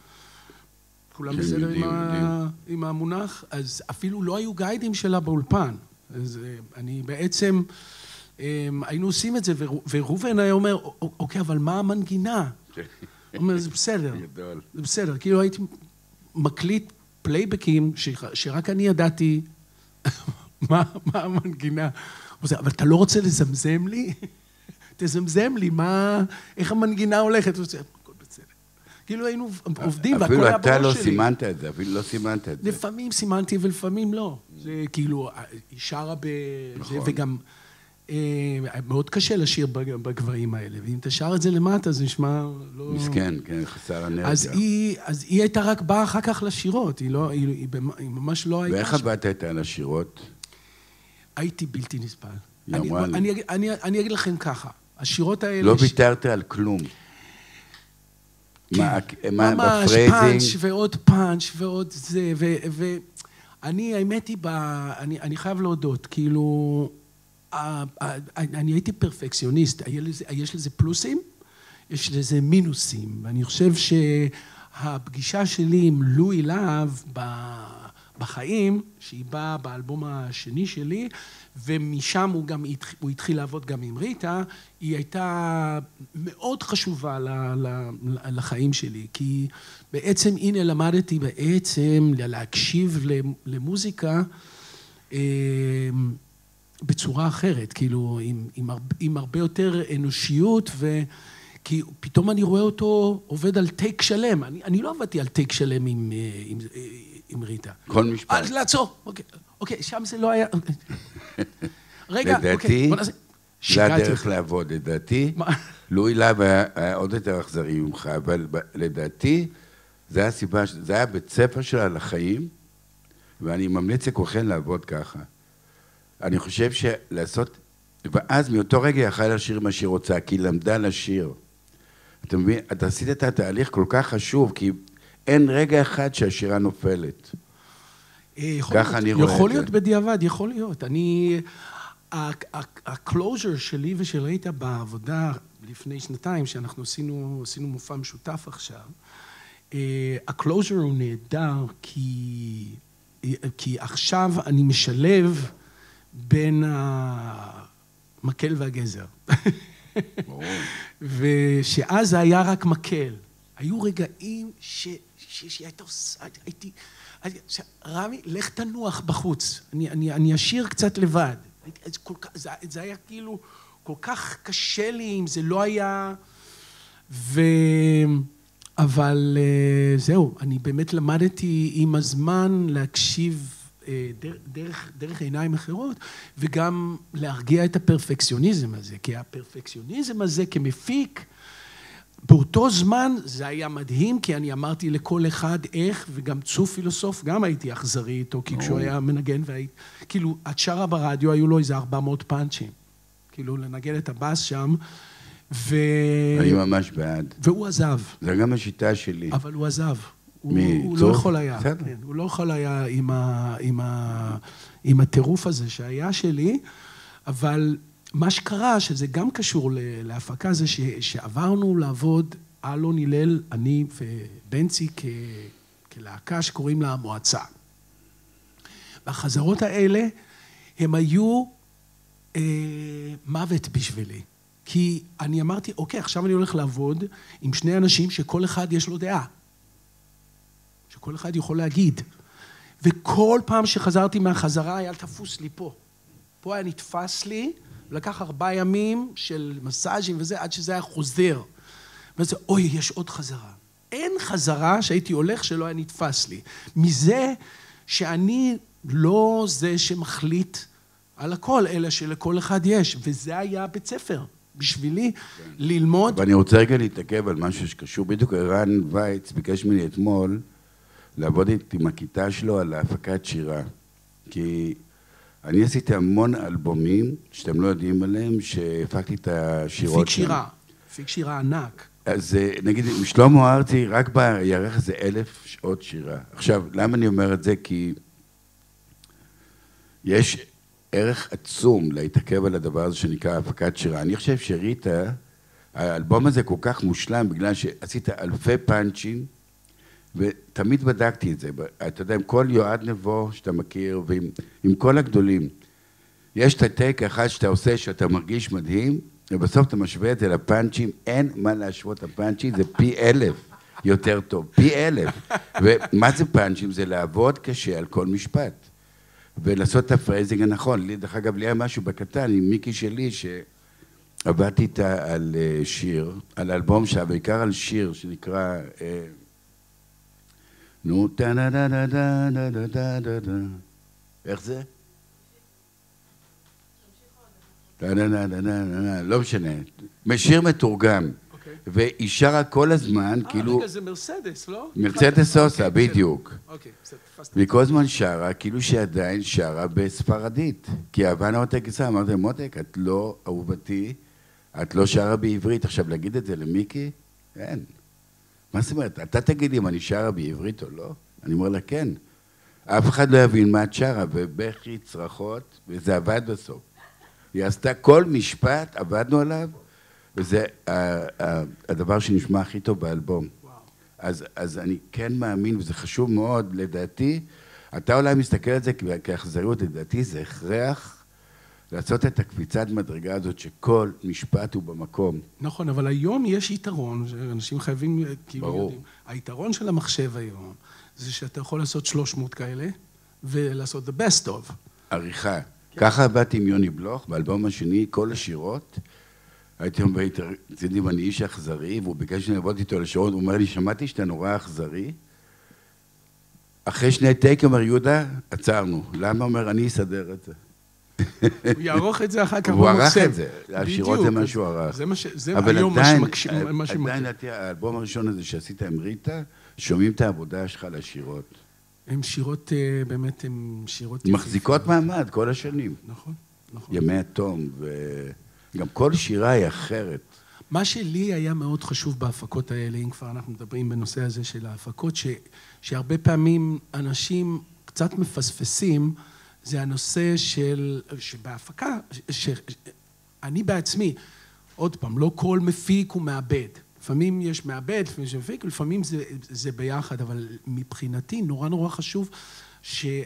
S1: כולם
S2: כן,
S1: בסדר עם,
S2: יודעים,
S1: ה...
S2: יודעים.
S1: עם המונח? אז אפילו לא היו גיידים שלה באולפן. אז אה, אני בעצם, אה, היינו עושים את זה, ורו- וראובן היה אומר, "א- אוקיי, אבל מה המנגינה? הוא אומר, זה בסדר,
S2: גדול.
S1: זה בסדר. כאילו הייתי מקליט פלייבקים ש- שרק אני ידעתי מה מה המנגינה. הוא אומר, אבל אתה לא רוצה לזמזם לי? תזמזם לי, מה, איך המנגינה הולכת? הוא אומר, הכל בסדר. כאילו היינו עובדים, והכל היה
S2: אפילו אתה לא
S1: בראש שלי.
S2: סימנת את זה, אפילו לא סימנת את זה.
S1: לפעמים סימנתי ולפעמים לא. זה כאילו, היא שרה ב... זה,
S2: נכון.
S1: וגם מאוד קשה לשיר בגבהים האלה, ואם אתה שר את זה למטה, זה נשמע לא...
S2: מסכן, כן, חסר אנרגיה.
S1: אז היא, אז היא הייתה רק באה אחר כך לשירות, היא לא, היא, היא, היא ממש לא הייתה...
S2: ואיך עבדת איתה לשירות?
S1: הייתי בלתי נסבל.
S2: היא
S1: אני,
S2: אמרה לי.
S1: אני, אני, אני אגיד לכם ככה, השירות האלה...
S2: לא ויתרת על כלום.
S1: כן,
S2: מה,
S1: ממש
S2: בפרייזינג?
S1: פאנץ' ועוד פאנץ' ועוד זה, ואני, האמת היא, אני, אני חייב להודות, כאילו, אני הייתי פרפקציוניסט, יש לזה פלוסים, יש לזה מינוסים, ואני חושב שהפגישה שלי עם לואי להב בחיים, שהיא באה באלבום השני שלי, ומשם הוא גם, הוא התחיל לעבוד גם עם ריטה, היא הייתה מאוד חשובה לחיים שלי, כי בעצם, הנה למדתי בעצם להקשיב למוזיקה בצורה אחרת, כאילו, עם, עם, עם הרבה יותר אנושיות, ו... כי פתאום אני רואה אותו עובד על טייק שלם. אני, אני לא עבדתי על טייק שלם עם, עם, עם ריטה.
S2: כל משפט.
S1: אז לעצור. אוקיי, אוקיי, שם זה לא היה... רגע,
S2: לדעתי,
S1: אוקיי, בוא נעשה...
S2: זה הדרך לעבוד. לדעתי, לואי להב היה עוד יותר אכזרי ממך, אבל לדעתי, זה היה הסיבה, זה היה בית ספר שלה לחיים, ואני ממליץ לכולכם לעבוד ככה. אני חושב שלעשות... ואז מאותו רגע היא יכלה לשיר מה שהיא רוצה, כי היא למדה לשיר. אתה מבין? אתה עשית את התהליך כל כך חשוב, כי אין רגע אחד שהשירה נופלת. ככה אני רואה את זה.
S1: יכול להיות בדיעבד, יכול להיות. אני... הקלוז'ר שלי ושל ריטה בעבודה לפני שנתיים, שאנחנו עשינו, עשינו מופע משותף עכשיו, הקלוז'ר הוא נהדר, כי, כי עכשיו אני משלב בין המקל והגזר. ושאז זה היה רק מקל. היו רגעים ש... שהייתה עושה... הייתי... רמי, לך תנוח בחוץ. אני, אני, אני אשיר קצת לבד. זה, כל כך, זה, זה היה כאילו כל כך קשה לי אם זה לא היה... ו... אבל זהו, אני באמת למדתי עם הזמן להקשיב דרך, דרך, דרך עיניים אחרות, וגם להרגיע את הפרפקציוניזם הזה, כי הפרפקציוניזם הזה כמפיק, באותו זמן זה היה מדהים, כי אני אמרתי לכל אחד איך, וגם צוף פילוסוף, גם הייתי אכזרי איתו, כי כשהוא היה מנגן, והיית, כאילו, את שרה ברדיו, היו לו איזה ארבע מאות פאנצ'ים, כאילו, לנגן את הבאס שם, ו...
S2: אני ממש בעד.
S1: והוא עזב.
S2: זה גם השיטה שלי.
S1: אבל הוא עזב.
S2: מי?
S1: הוא, הוא לא יכול היה. כן, הוא לא יכול היה עם, ה, עם, ה, עם הטירוף הזה שהיה שלי, אבל מה שקרה, שזה גם קשור להפקה, זה ש, שעברנו לעבוד, אלון הלל, אני ובנצי כ, כלהקה שקוראים לה המועצה. והחזרות האלה, הם היו אה, מוות בשבילי. כי אני אמרתי, אוקיי, עכשיו אני הולך לעבוד עם שני אנשים שכל אחד יש לו דעה. שכל אחד יכול להגיד. וכל פעם שחזרתי מהחזרה, היה תפוס לי פה. פה היה נתפס לי, ולקח ארבעה ימים של מסאז'ים וזה, עד שזה היה חוזר. וזה, אוי, יש עוד חזרה. אין חזרה שהייתי הולך שלא היה נתפס לי. מזה שאני לא זה שמחליט על הכל, אלא שלכל אחד יש. וזה היה בית ספר. בשבילי ללמוד...
S2: ואני רוצה רגע להתעכב על משהו שקשור. בדיוק רן וייץ ביקש ממני אתמול לעבוד עם הכיתה שלו על ההפקת שירה. כי אני עשיתי המון אלבומים שאתם לא יודעים עליהם, שהפקתי את השירות.
S1: פיק שירה, פיק שירה ענק.
S2: אז נגיד, שלמה ארצי רק בירך איזה אלף שעות שירה. עכשיו, למה אני אומר את זה? כי יש ערך עצום להתעכב על הדבר הזה שנקרא הפקת שירה. אני חושב שריטה, האלבום הזה כל כך מושלם, בגלל שעשית אלפי פאנצ'ים, ותמיד בדקתי את זה. אתה יודע, עם כל יועד נבו שאתה מכיר, ועם עם כל הגדולים, יש את הטייק אחד שאתה עושה, שאתה מרגיש מדהים, ובסוף אתה משווה את זה לפאנצ'ים, אין מה להשוות הפאנצ'ים, זה פי אלף יותר טוב, פי אלף. ומה זה פאנצ'ים? זה לעבוד קשה על כל משפט. ולעשות את הפרייזינג הנכון. דרך אגב, לי היה משהו בקטן, עם מיקי שלי, שעבדתי איתה על שיר, על אלבום שלה, בעיקר על שיר שנקרא... נו, טה דה דה דה דה דה דה דה דה. איך זה? לא, לא, לא, לא, לא, לא משנה. שיר מתורגם. והיא שרה כל הזמן, כאילו...
S1: אה, רגע, זה מרסדס, לא?
S2: מרצדס סוסה, בדיוק.
S1: אוקיי, בסדר, תפסתי.
S2: והיא כל הזמן שרה, כאילו שהיא עדיין שרה בספרדית. כי אהבה מותק גיסה, אמרתי, מותק, את לא אהובתי, את לא שרה בעברית. עכשיו, להגיד את זה למיקי? אין. מה זאת אומרת? אתה תגיד אם אני שרה בעברית או לא? אני אומר לה, כן. אף אחד לא יבין מה את שרה, ובכי, צרחות, וזה עבד בסוף. היא עשתה כל משפט, עבדנו עליו, וזה הדבר שנשמע הכי טוב באלבום. אז, אז אני כן מאמין, וזה חשוב מאוד, לדעתי, אתה אולי מסתכל על זה כאכזריות, לדעתי זה הכרח לעשות את הקפיצת מדרגה הזאת שכל משפט הוא במקום.
S1: נכון, אבל היום יש יתרון, שאנשים חייבים, כאילו
S2: ברור.
S1: יודעים. היתרון של המחשב היום, זה שאתה יכול לעשות שלוש מאות כאלה, ולעשות the best of.
S2: עריכה. ככה עבדתי עם יוני בלוך, באלבום השני, כל השירות, הייתי אומר, צידים, אני איש אכזרי, והוא ביקש שאני אעבוד איתו לשירות, הוא אומר לי, שמעתי שאתה נורא אכזרי. אחרי שני טייק, אומר, יהודה, עצרנו. למה? אומר, אני אסדר את זה.
S1: הוא יערוך את זה אחר כך.
S2: הוא ערך את זה, השירות זה מה שהוא ערך.
S1: זה היום מה שמקשיב.
S2: עדיין, האלבום הראשון הזה שעשית עם ריטה, שומעים את העבודה שלך לשירות.
S1: הם שירות, באמת, הם שירות...
S2: מחזיקות מעמד כל השנים.
S1: נכון, נכון.
S2: ימי התום, וגם כל שירה היא אחרת.
S1: מה שלי היה מאוד חשוב בהפקות האלה, אם כבר אנחנו מדברים בנושא הזה של ההפקות, ש, שהרבה פעמים אנשים קצת מפספסים, זה הנושא של, שבהפקה, שאני בעצמי, עוד פעם, לא כל מפיק הוא מעבד. לפעמים יש מעבד, לפעמים יש מפיק, לפעמים זה, זה ביחד, אבל מבחינתי נורא נורא חשוב שה,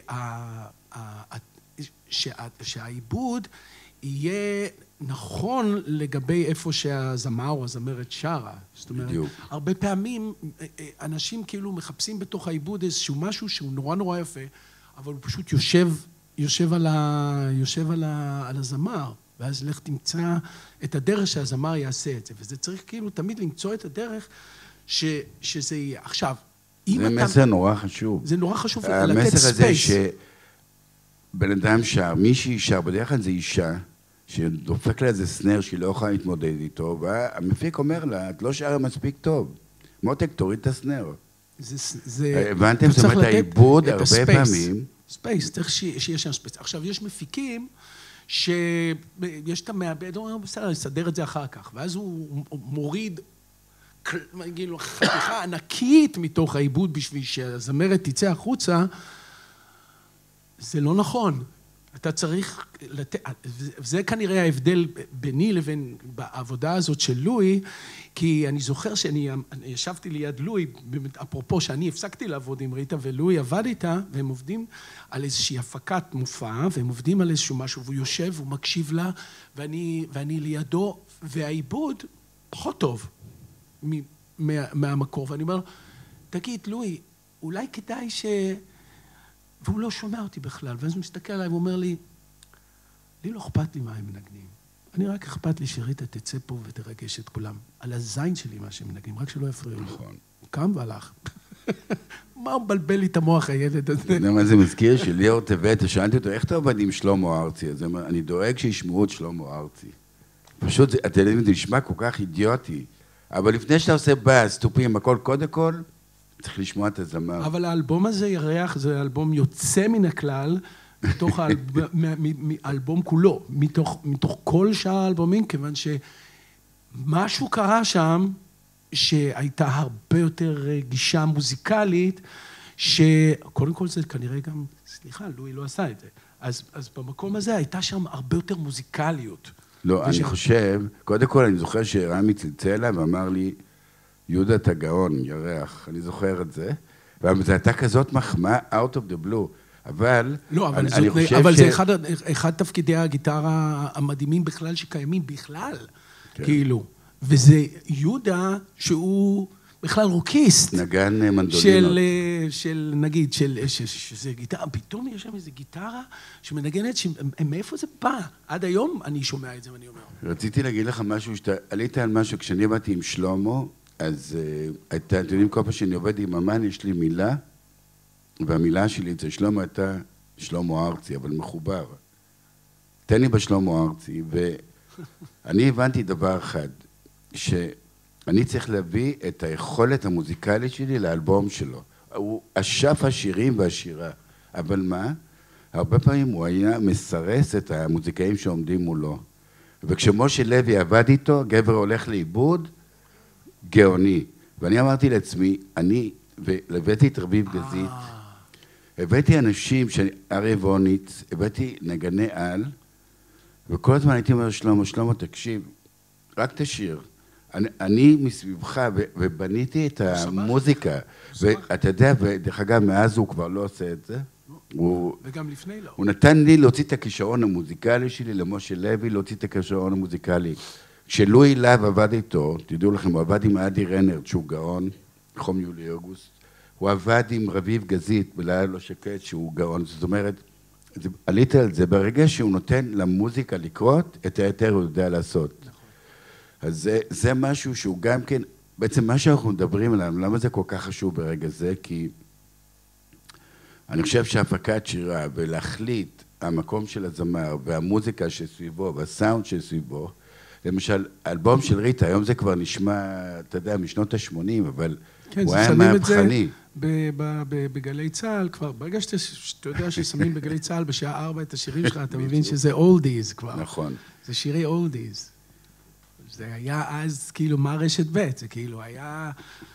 S1: שה, שהעיבוד יהיה נכון לגבי איפה שהזמר או הזמרת שרה. זאת אומרת, בדיוק. הרבה פעמים אנשים כאילו מחפשים בתוך העיבוד איזשהו משהו שהוא נורא נורא יפה, אבל הוא פשוט יושב, יושב על ה, יושב על ה, על הזמר. ואז לך תמצא את הדרך שהזמר יעשה את זה. וזה צריך כאילו תמיד למצוא את הדרך ש, שזה יהיה. עכשיו, אם
S2: זה
S1: אתה...
S2: מסר נורא חשוב.
S1: זה נורא חשוב לתת ספייס.
S2: המסר הזה שבן אדם שר, מישהי שר, בדרך כלל זה אישה, שדופק לה איזה סנר שהיא לא יכולה להתמודד איתו, והמפיק אומר לה, את לא שרה מספיק טוב. מותק, תוריד את הסנר.
S1: זה... זה...
S2: הבנתם? זאת אומרת, העיבוד הרבה פעמים...
S1: ספייס, צריך שיש שם ספייס. עכשיו, יש מפיקים שיש את המעבד, הוא אומר, בסדר, נסדר את זה אחר כך. ואז הוא מוריד כאילו, חתיכה ענקית מתוך העיבוד בשביל שהזמרת תצא החוצה. זה לא נכון. אתה צריך לתת... זה כנראה ההבדל ביני לבין העבודה הזאת של לואי, כי אני זוכר שאני ישבתי ליד לואי, אפרופו שאני הפסקתי לעבוד עם ריטה, ולואי עבד איתה, והם עובדים על איזושהי הפקת מופע, והם עובדים על איזשהו משהו, והוא יושב, הוא מקשיב לה, ואני, ואני לידו, והעיבוד פחות טוב מה, מהמקור. ואני אומר, תגיד, לואי, אולי כדאי ש... והוא לא שומע אותי בכלל, ואז הוא מסתכל עליי ואומר לי, לי לא אכפת לי מה הם מנגנים. אני רק אכפת לי שריטה תצא פה ותרגש את כולם. על הזין שלי מה שהם מנגנים, רק שלא יפריעו. נכון. הוא קם והלך. מה הוא מבלבל לי את המוח הילד הזה?
S2: אתה יודע מה זה מזכיר? שליאור טבת, שאלתי אותו, איך אתה עובד עם שלמה ארצי? אז הוא אומר, אני דואג שישמעו את שלמה ארצי. פשוט, אתם יודעים, זה נשמע כל כך אידיוטי. אבל לפני שאתה עושה באז, תופים, הכל קודם כל, צריך לשמוע את הזמר.
S1: אבל האלבום הזה, ירח, זה אלבום יוצא מן הכלל, מתוך האלבום כולו, מתוך, מתוך כל שאר האלבומים, כיוון שמשהו קרה שם, שהייתה הרבה יותר גישה מוזיקלית, שקודם כל זה כנראה גם, סליחה, לואי לא עשה את זה. אז, אז במקום הזה הייתה שם הרבה יותר מוזיקליות.
S2: לא, אני חושב, קודם כל אני זוכר שרמי צלצל אליי ואמר לי, יהודה אתה גאון, ירח, אני זוכר את זה, וזו הייתה כזאת מחמאה, out of the blue, אבל...
S1: לא, אבל, אני, זאת, אני אבל ש... זה אחד, אחד תפקידי הגיטרה המדהימים בכלל שקיימים בכלל, כן. כאילו, וזה יהודה שהוא בכלל רוקיסט.
S2: נגן מנדולינות.
S1: של, של נגיד, של, שזה גיטרה, פתאום יש שם איזו גיטרה שמנגנת, מאיפה זה בא? עד היום אני שומע את זה ואני אומר.
S2: רציתי להגיד לך משהו, שאתה עלית על משהו, כשאני באתי עם שלמה, אז אתם יודעים, כל פעם שאני עובד עם אמן, יש לי מילה, והמילה שלי אצל שלמה הייתה שלמה ארצי, אבל מחובר. תן לי בשלמה ארצי, ואני הבנתי דבר אחד, שאני צריך להביא את היכולת המוזיקלית שלי לאלבום שלו. הוא אשף השירים והשירה, אבל מה? הרבה פעמים הוא היה מסרס את המוזיקאים שעומדים מולו. וכשמשה לוי עבד איתו, גבר הולך לאיבוד, גאוני. ואני אמרתי לעצמי, אני, והבאתי את רביב גזית, הבאתי אנשים, אריה ווניץ, הבאתי נגני על, וכל הזמן הייתי אומר, שלמה, שלמה, תקשיב, רק תשיר. אני, אני מסביבך, ובניתי את המוזיקה. ואתה יודע, ודרך אגב, מאז הוא כבר לא עושה את זה. הוא,
S1: וגם לפני לא.
S2: הוא נתן לי להוציא את הכישרון המוזיקלי שלי, למשה לוי להוציא את הכישרון המוזיקלי. כשלואי להב עבד איתו, תדעו לכם, הוא עבד עם אדי רנרד, שהוא גאון, חום יולי אוגוסט, הוא עבד עם רביב גזית, בלילה לא שקט, שהוא גאון. זאת אומרת, עלית על זה, ברגע שהוא נותן למוזיקה לקרות, את היתר הוא יודע לעשות. נכון. אז זה, זה משהו שהוא גם כן, בעצם מה שאנחנו מדברים עליו, למה זה כל כך חשוב ברגע זה? כי אני חושב שהפקת שירה ולהחליט המקום של הזמר והמוזיקה שסביבו והסאונד שסביבו, למשל, האלבום של ריטה, היום זה כבר נשמע, אתה יודע, משנות ה-שמונים, אבל
S1: כן,
S2: הוא היה מהפכני.
S1: בגלי צהל כבר, ברגע שאתה, שאתה יודע ששמים בגלי צהל בשעה ארבע את השירים שלך, אתה מבין שזה אולדיז כבר.
S2: נכון. זה
S1: שירי אולדיז. זה היה אז כאילו מה רשת ב', זה כאילו היה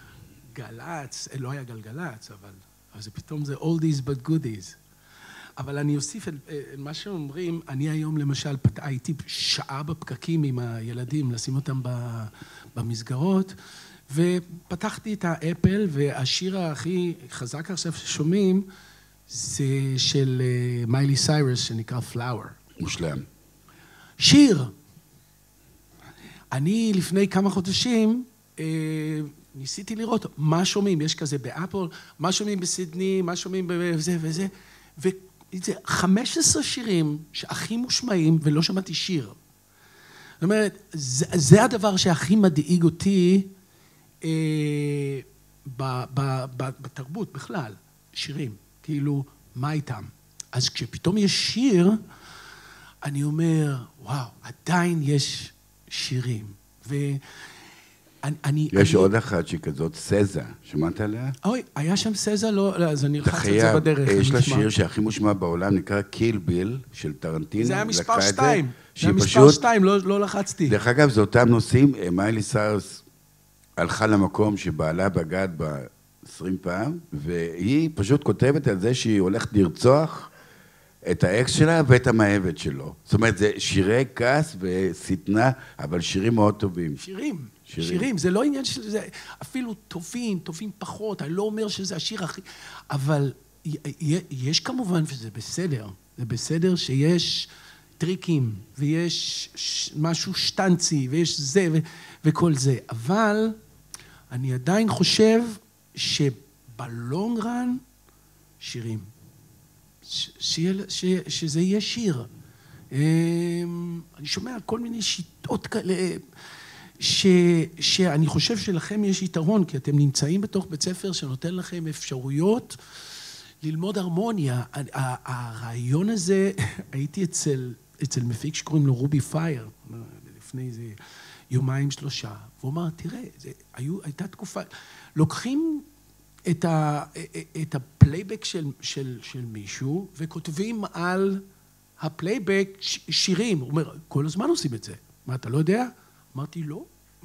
S1: גלץ, לא היה גלגלץ, אבל, אבל זה פתאום זה אולדיז but goodies. אבל אני אוסיף את מה שאומרים, אני היום למשל הייתי שעה בפקקים עם הילדים, לשים אותם במסגרות, ופתחתי את האפל, והשיר הכי חזק עכשיו ששומעים, זה של מיילי סיירס, שנקרא Flower.
S2: מושלם.
S1: שיר! אני לפני כמה חודשים, ניסיתי לראות מה שומעים, יש כזה באפל, מה שומעים בסידני, מה שומעים בזה וזה, וזה חמישה עשר שירים שהכי מושמעים, ולא שמעתי שיר. זאת אומרת, זה, זה הדבר שהכי מדאיג אותי אה, ב, ב, ב, בתרבות בכלל, שירים, כאילו, מה איתם? אז כשפתאום יש שיר, אני אומר, וואו, עדיין יש שירים. ואני, אני,
S2: יש
S1: אני...
S2: עוד אחת שכזאת, סזה, שמעת עליה?
S1: אוי, היה שם סזה, לא, אז אני אלחץ את זה בדרך.
S2: יש לה שיר שהכי מושמע בעולם, נקרא קיל ביל, של טרנטינו.
S1: זה היה מספר שתיים.
S2: זה היה
S1: מספר שתיים, לא, לא לחצתי.
S2: דרך אגב, זה אותם נושאים, מיילי סיירס הלכה למקום שבעלה בגד בה עשרים פעם, והיא פשוט כותבת על זה שהיא הולכת לרצוח את האקס שלה ואת המאהבת שלו. זאת אומרת, זה שירי כעס וסתנה, אבל שירים מאוד טובים.
S1: שירים, שירים. שירים. זה לא עניין של זה, אפילו טובים, טובים פחות, אני לא אומר שזה השיר הכי... אבל יש כמובן, וזה בסדר, זה בסדר שיש טריקים, ויש משהו שטנצי, ויש זה ו- וכל זה. אבל אני עדיין חושב שבלונגרן, שירים. ש- ש- ש- שזה יהיה שיר. אני שומע כל מיני שיטות כאלה, ש- שאני חושב שלכם יש יתרון, כי אתם נמצאים בתוך בית ספר שנותן לכם אפשרויות ללמוד הרמוניה. הרעיון הזה, הייתי אצל, אצל מפיק שקוראים לו רובי פייר, לפני איזה יומיים שלושה, והוא אמר, תראה, זה, היו, הייתה תקופה, לוקחים את, ה, את הפלייבק של, של, של מישהו, וכותבים על הפלייבק ש, שירים. הוא אומר, כל הזמן עושים את זה. מה, אתה לא יודע? אמרתי, לא.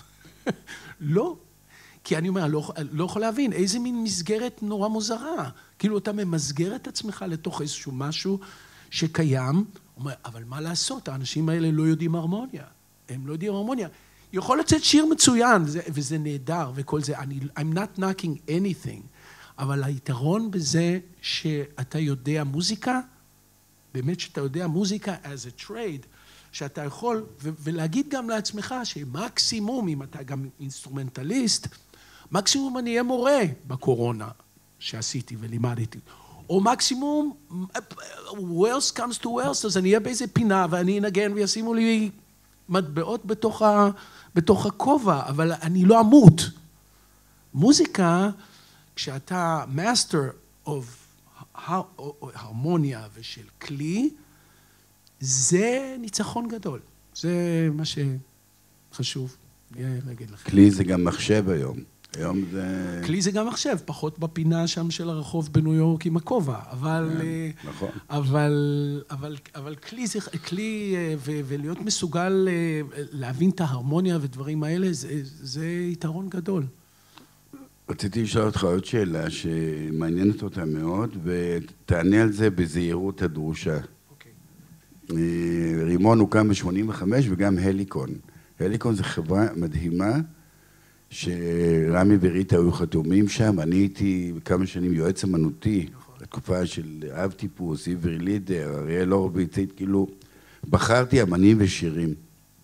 S1: לא. כי אני אומר, לא, לא יכול להבין, איזה מין מסגרת נורא מוזרה. כאילו אתה ממסגר את עצמך לתוך איזשהו משהו שקיים, הוא אומר, אבל מה לעשות? האנשים האלה לא יודעים הרמוניה. הם לא יודעים הרמוניה. יכול לצאת שיר מצוין, וזה נהדר וכל זה. אני, I'm not knocking anything. אבל היתרון בזה שאתה יודע מוזיקה, באמת שאתה יודע מוזיקה as a trade, שאתה יכול, ו- ולהגיד גם לעצמך שמקסימום, אם אתה גם אינסטרומנטליסט, מקסימום אני אהיה מורה בקורונה שעשיתי ולימדתי. או מקסימום, worse comes to worse, אז אני אהיה באיזה פינה ואני אנגן וישימו לי מטבעות בתוך, ה, בתוך הכובע, אבל אני לא אמות. מוזיקה, כשאתה master of הרמוניה ושל כלי, זה ניצחון גדול. זה מה שחשוב להגיד לכם.
S2: כלי זה גם מחשב היום. היום זה...
S1: כלי זה גם מחשב, פחות בפינה שם של הרחוב בניו יורק עם הכובע, אבל...
S2: נכון.
S1: אבל, אבל, אבל כלי זה, כלי, ו, ולהיות מסוגל להבין את ההרמוניה ודברים האלה, זה, זה יתרון גדול.
S2: רציתי לשאול אותך עוד שאלה שמעניינת אותה מאוד, ותענה על זה בזהירות הדרושה.
S1: אוקיי.
S2: רימון הוקם ב-שמונים וחמש וגם הליקון. הליקון זה חברה מדהימה, שרמי וריטה היו חתומים שם. אני הייתי כמה שנים יועץ אמנותי, בתקופה של אב טיפוס, עברי לידר, אריאל הורוביץ, כאילו, בחרתי אמנים ושירים.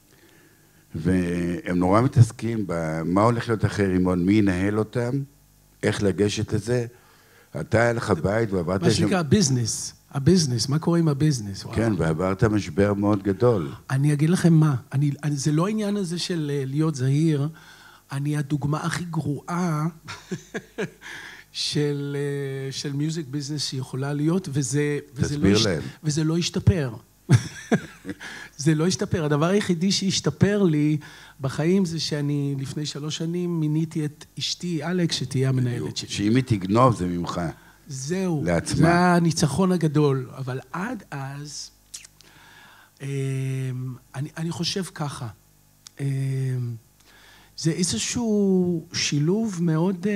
S2: והם נורא מתעסקים במה הולך להיות אחרי רימון, מי ינהל אותם, איך לגשת לזה. אתה היה לך בית ועברת...
S1: מה שנקרא הביזנס, הביזנס, מה קורה עם הביזנס?
S2: כן, ועברת משבר מאוד גדול.
S1: אני אגיד לכם מה, אני, זה לא העניין הזה של להיות זהיר, אני הדוגמה הכי גרועה של, של מיוזיק ביזנס שיכולה להיות, וזה, וזה, לא,
S2: להם.
S1: וזה לא השתפר. זה לא השתפר. הדבר היחידי שהשתפר לי בחיים זה שאני לפני שלוש שנים מיניתי את אשתי אלכס שתהיה המנהלת שלי.
S2: שאם היא תגנוב זה ממך.
S1: זהו.
S2: לעצמה.
S1: זה הניצחון הגדול. אבל עד אז, אני, אני חושב ככה. זה איזשהו שילוב מאוד,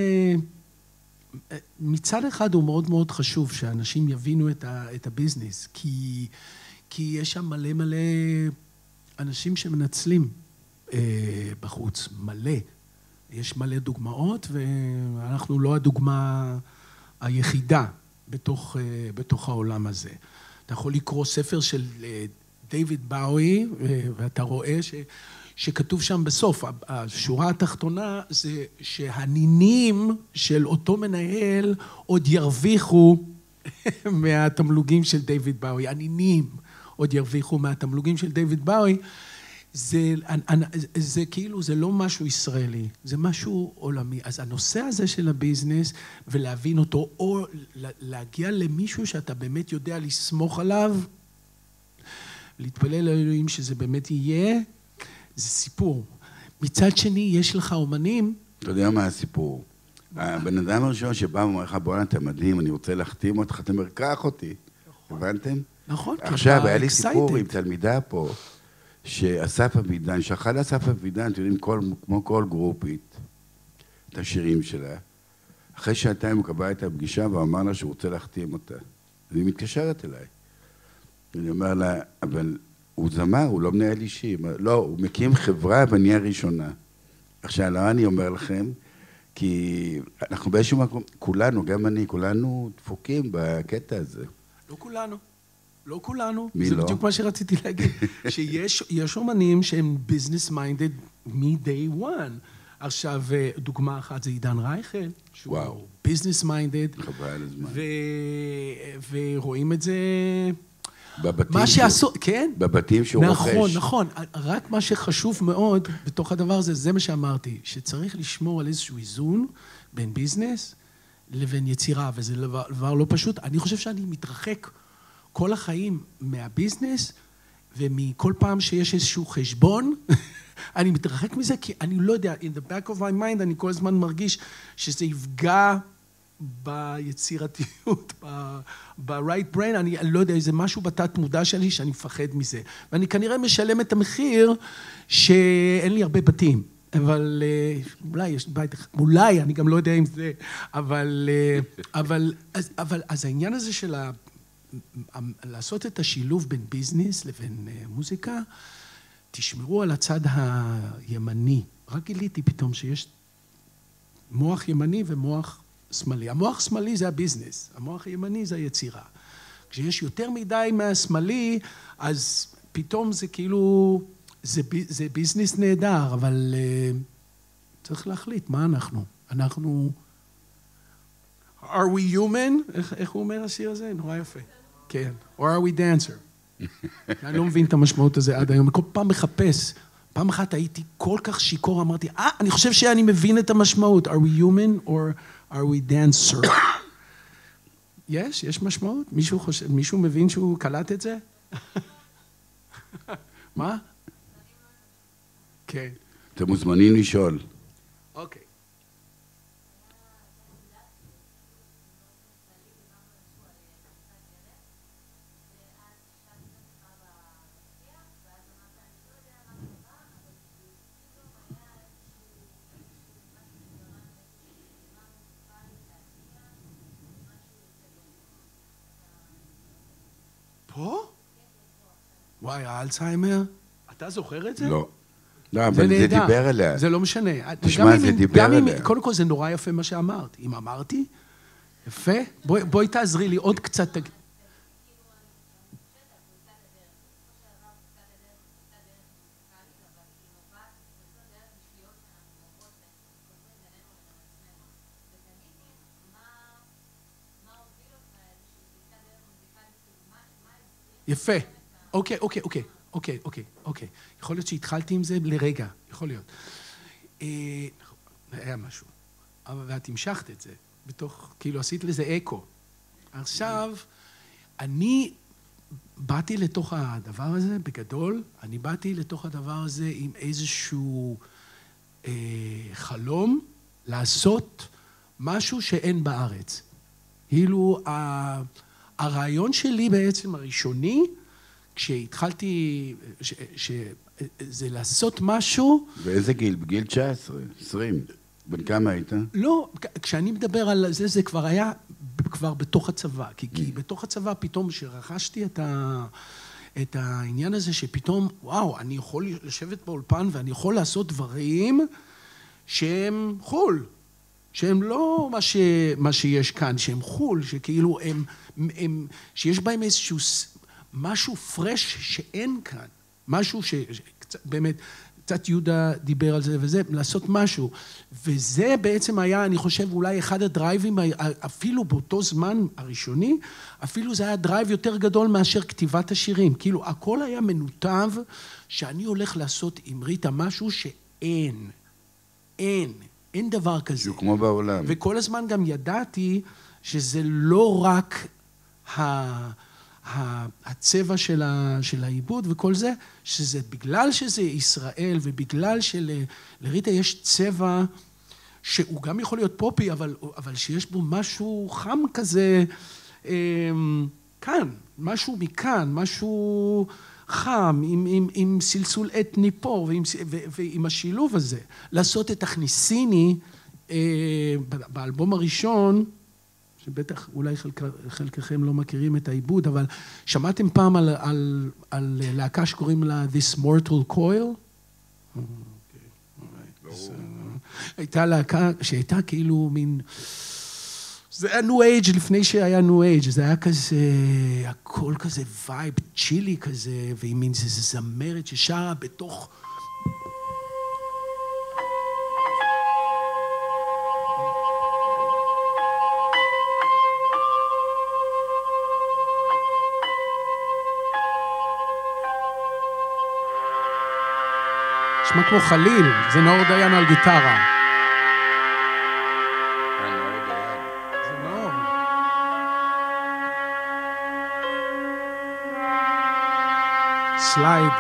S1: מצד אחד הוא מאוד מאוד חשוב שאנשים יבינו את, ה, את הביזנס, כי, כי יש שם מלא מלא אנשים שמנצלים בחוץ, מלא. יש מלא דוגמאות ואנחנו לא הדוגמה היחידה בתוך, בתוך העולם הזה. אתה יכול לקרוא ספר של דיוויד באוי ואתה רואה ש... שכתוב שם בסוף, השורה התחתונה זה שהנינים של אותו מנהל עוד ירוויחו מהתמלוגים של דיוויד באוי. הנינים עוד ירוויחו מהתמלוגים של דיוויד באוי. זה, זה כאילו, זה לא משהו ישראלי, זה משהו עולמי. אז הנושא הזה של הביזנס ולהבין אותו, או להגיע למישהו שאתה באמת יודע לסמוך עליו, להתפלל לאלוהים שזה באמת יהיה, זה סיפור. מצד שני, יש לך אומנים...
S2: אתה יודע מה הסיפור? הבן אדם הראשון שבא ואומר לך, בוא'נה, אתה מדהים, אני רוצה להחתים אותך, אתה אומר, קח אותי. הבנתם?
S1: נכון.
S2: עכשיו, היה לי סיפור עם תלמידה פה, שאסף אבידן, שחל אסף אבידן, אתם יודעים, כמו כל גרופית, את השירים שלה. אחרי שעתיים הוא קבע את הפגישה ואמר לה שהוא רוצה להחתים אותה. והיא מתקשרת אליי. אני אומר לה, אבל... הוא זמר, הוא לא מנהל אישי. לא, הוא מקים חברה בנייה ראשונה. עכשיו, לא אני אומר לכם, כי אנחנו באיזשהו מקום, כולנו, גם אני, כולנו דפוקים בקטע הזה.
S1: לא כולנו. לא כולנו.
S2: מי
S1: זה
S2: לא?
S1: בדיוק מה שרציתי להגיד. שיש אומנים שהם business minded מ-day one. עכשיו, דוגמה אחת זה עידן רייכל, שהוא
S2: וואו.
S1: business minded.
S2: חבל על הזמן.
S1: ורואים את זה...
S2: בבתים
S1: מה
S2: שהוא,
S1: שעשו, כן?
S2: בבתים שהוא רוכש.
S1: נכון, נכון. רק מה שחשוב מאוד בתוך הדבר הזה, זה מה שאמרתי, שצריך לשמור על איזשהו איזון בין ביזנס לבין יצירה, וזה דבר לא פשוט. אני חושב שאני מתרחק כל החיים מהביזנס, ומכל פעם שיש איזשהו חשבון, אני מתרחק מזה, כי אני לא יודע, in the back of my mind, אני כל הזמן מרגיש שזה יפגע ביצירתיות, ב-right brain, אני לא יודע, איזה משהו בתת מודע שלי שאני מפחד מזה. ואני כנראה משלם את המחיר שאין לי הרבה בתים. אבל אולי יש בית, אולי, אני גם לא יודע אם זה, אבל, אבל, אז, אבל, אז העניין הזה של ה, לעשות את השילוב בין ביזנס לבין מוזיקה, תשמרו על הצד הימני. רק גיליתי פתאום שיש מוח ימני ומוח שמאלי. המוח שמאלי זה הביזנס, המוח הימני זה היצירה. כשיש יותר מדי מהשמאלי, אז פתאום זה כאילו, זה, זה ביזנס נהדר, אבל uh, צריך להחליט מה אנחנו. אנחנו, are we human? איך, איך הוא אומר השיר הזה? נורא יפה. כן. Or are we dancer? אני לא מבין את המשמעות הזה עד היום. כל פעם מחפש. פעם אחת הייתי כל כך שיקור, אמרתי, אה, אני חושב שאני מבין את המשמעות. are we human or are we dancer? יש? יש משמעות? מישהו חושב, מישהו מבין שהוא קלט את זה? מה? כן.
S2: אתם מוזמנים לשאול.
S1: אוקיי. פה? וואי, האלצהיימר? אתה זוכר את זה?
S2: לא. לא, אבל זה דיבר אליה.
S1: זה לא משנה.
S2: תשמע, זה דיבר אליה.
S1: קודם כל, זה נורא יפה מה שאמרת. אם אמרתי, יפה. בואי תעזרי לי עוד קצת. יפה. אוקיי, אוקיי, אוקיי. אוקיי, אוקיי, אוקיי. יכול להיות שהתחלתי עם זה לרגע, יכול להיות. היה משהו. אבל ואת המשכת את זה, בתוך, כאילו עשית לזה אקו. עכשיו, אני באתי לתוך הדבר הזה, בגדול, אני באתי לתוך הדבר הזה עם איזשהו אה, חלום לעשות משהו שאין בארץ. כאילו, ה, הרעיון שלי בעצם הראשוני, כשהתחלתי, ש, שזה לעשות משהו...
S2: באיזה גיל? בגיל תשע עשרה, עשרים. בן כמה היית?
S1: לא, כשאני מדבר על זה, זה כבר היה כבר בתוך הצבא. כי, כי בתוך הצבא פתאום שרכשתי את, ה, את העניין הזה, שפתאום, וואו, אני יכול לשבת באולפן ואני יכול לעשות דברים שהם חול. שהם לא מה, ש, מה שיש כאן, שהם חול, שכאילו הם, הם, שיש בהם איזשהו... משהו פרש שאין כאן, משהו שבאמת, קצת יהודה דיבר על זה וזה, לעשות משהו, וזה בעצם היה, אני חושב, אולי אחד הדרייבים, אפילו באותו זמן הראשוני, אפילו זה היה דרייב יותר גדול מאשר כתיבת השירים, כאילו הכל היה מנותב, שאני הולך לעשות עם ריטה משהו שאין, אין, אין דבר כזה.
S2: שהוא כמו בעולם.
S1: וכל הזמן גם ידעתי שזה לא רק ה... הצבע של, ה, של העיבוד וכל זה, שזה בגלל שזה ישראל ובגלל שלריטה יש צבע שהוא גם יכול להיות פופי, אבל, אבל שיש בו משהו חם כזה, כאן, משהו מכאן, משהו חם, עם, עם, עם סלסול אתני פה ועם, ועם השילוב הזה. לעשות את הכניסיני באלבום הראשון, שבטח אולי חלק, חלקכם לא מכירים את העיבוד, אבל שמעתם פעם על, על, על להקה שקוראים לה This Mortal Coil? הייתה להקה שהייתה כאילו מין... זה היה ניו אייג' לפני שהיה ניו אייג', זה היה כזה, הכל כזה וייב צ'ילי כזה, ועם מין איזה זמרת ששרה בתוך... נשמע כמו חליל, זה נאור דיין על גיטרה. זה נאור. סלייד.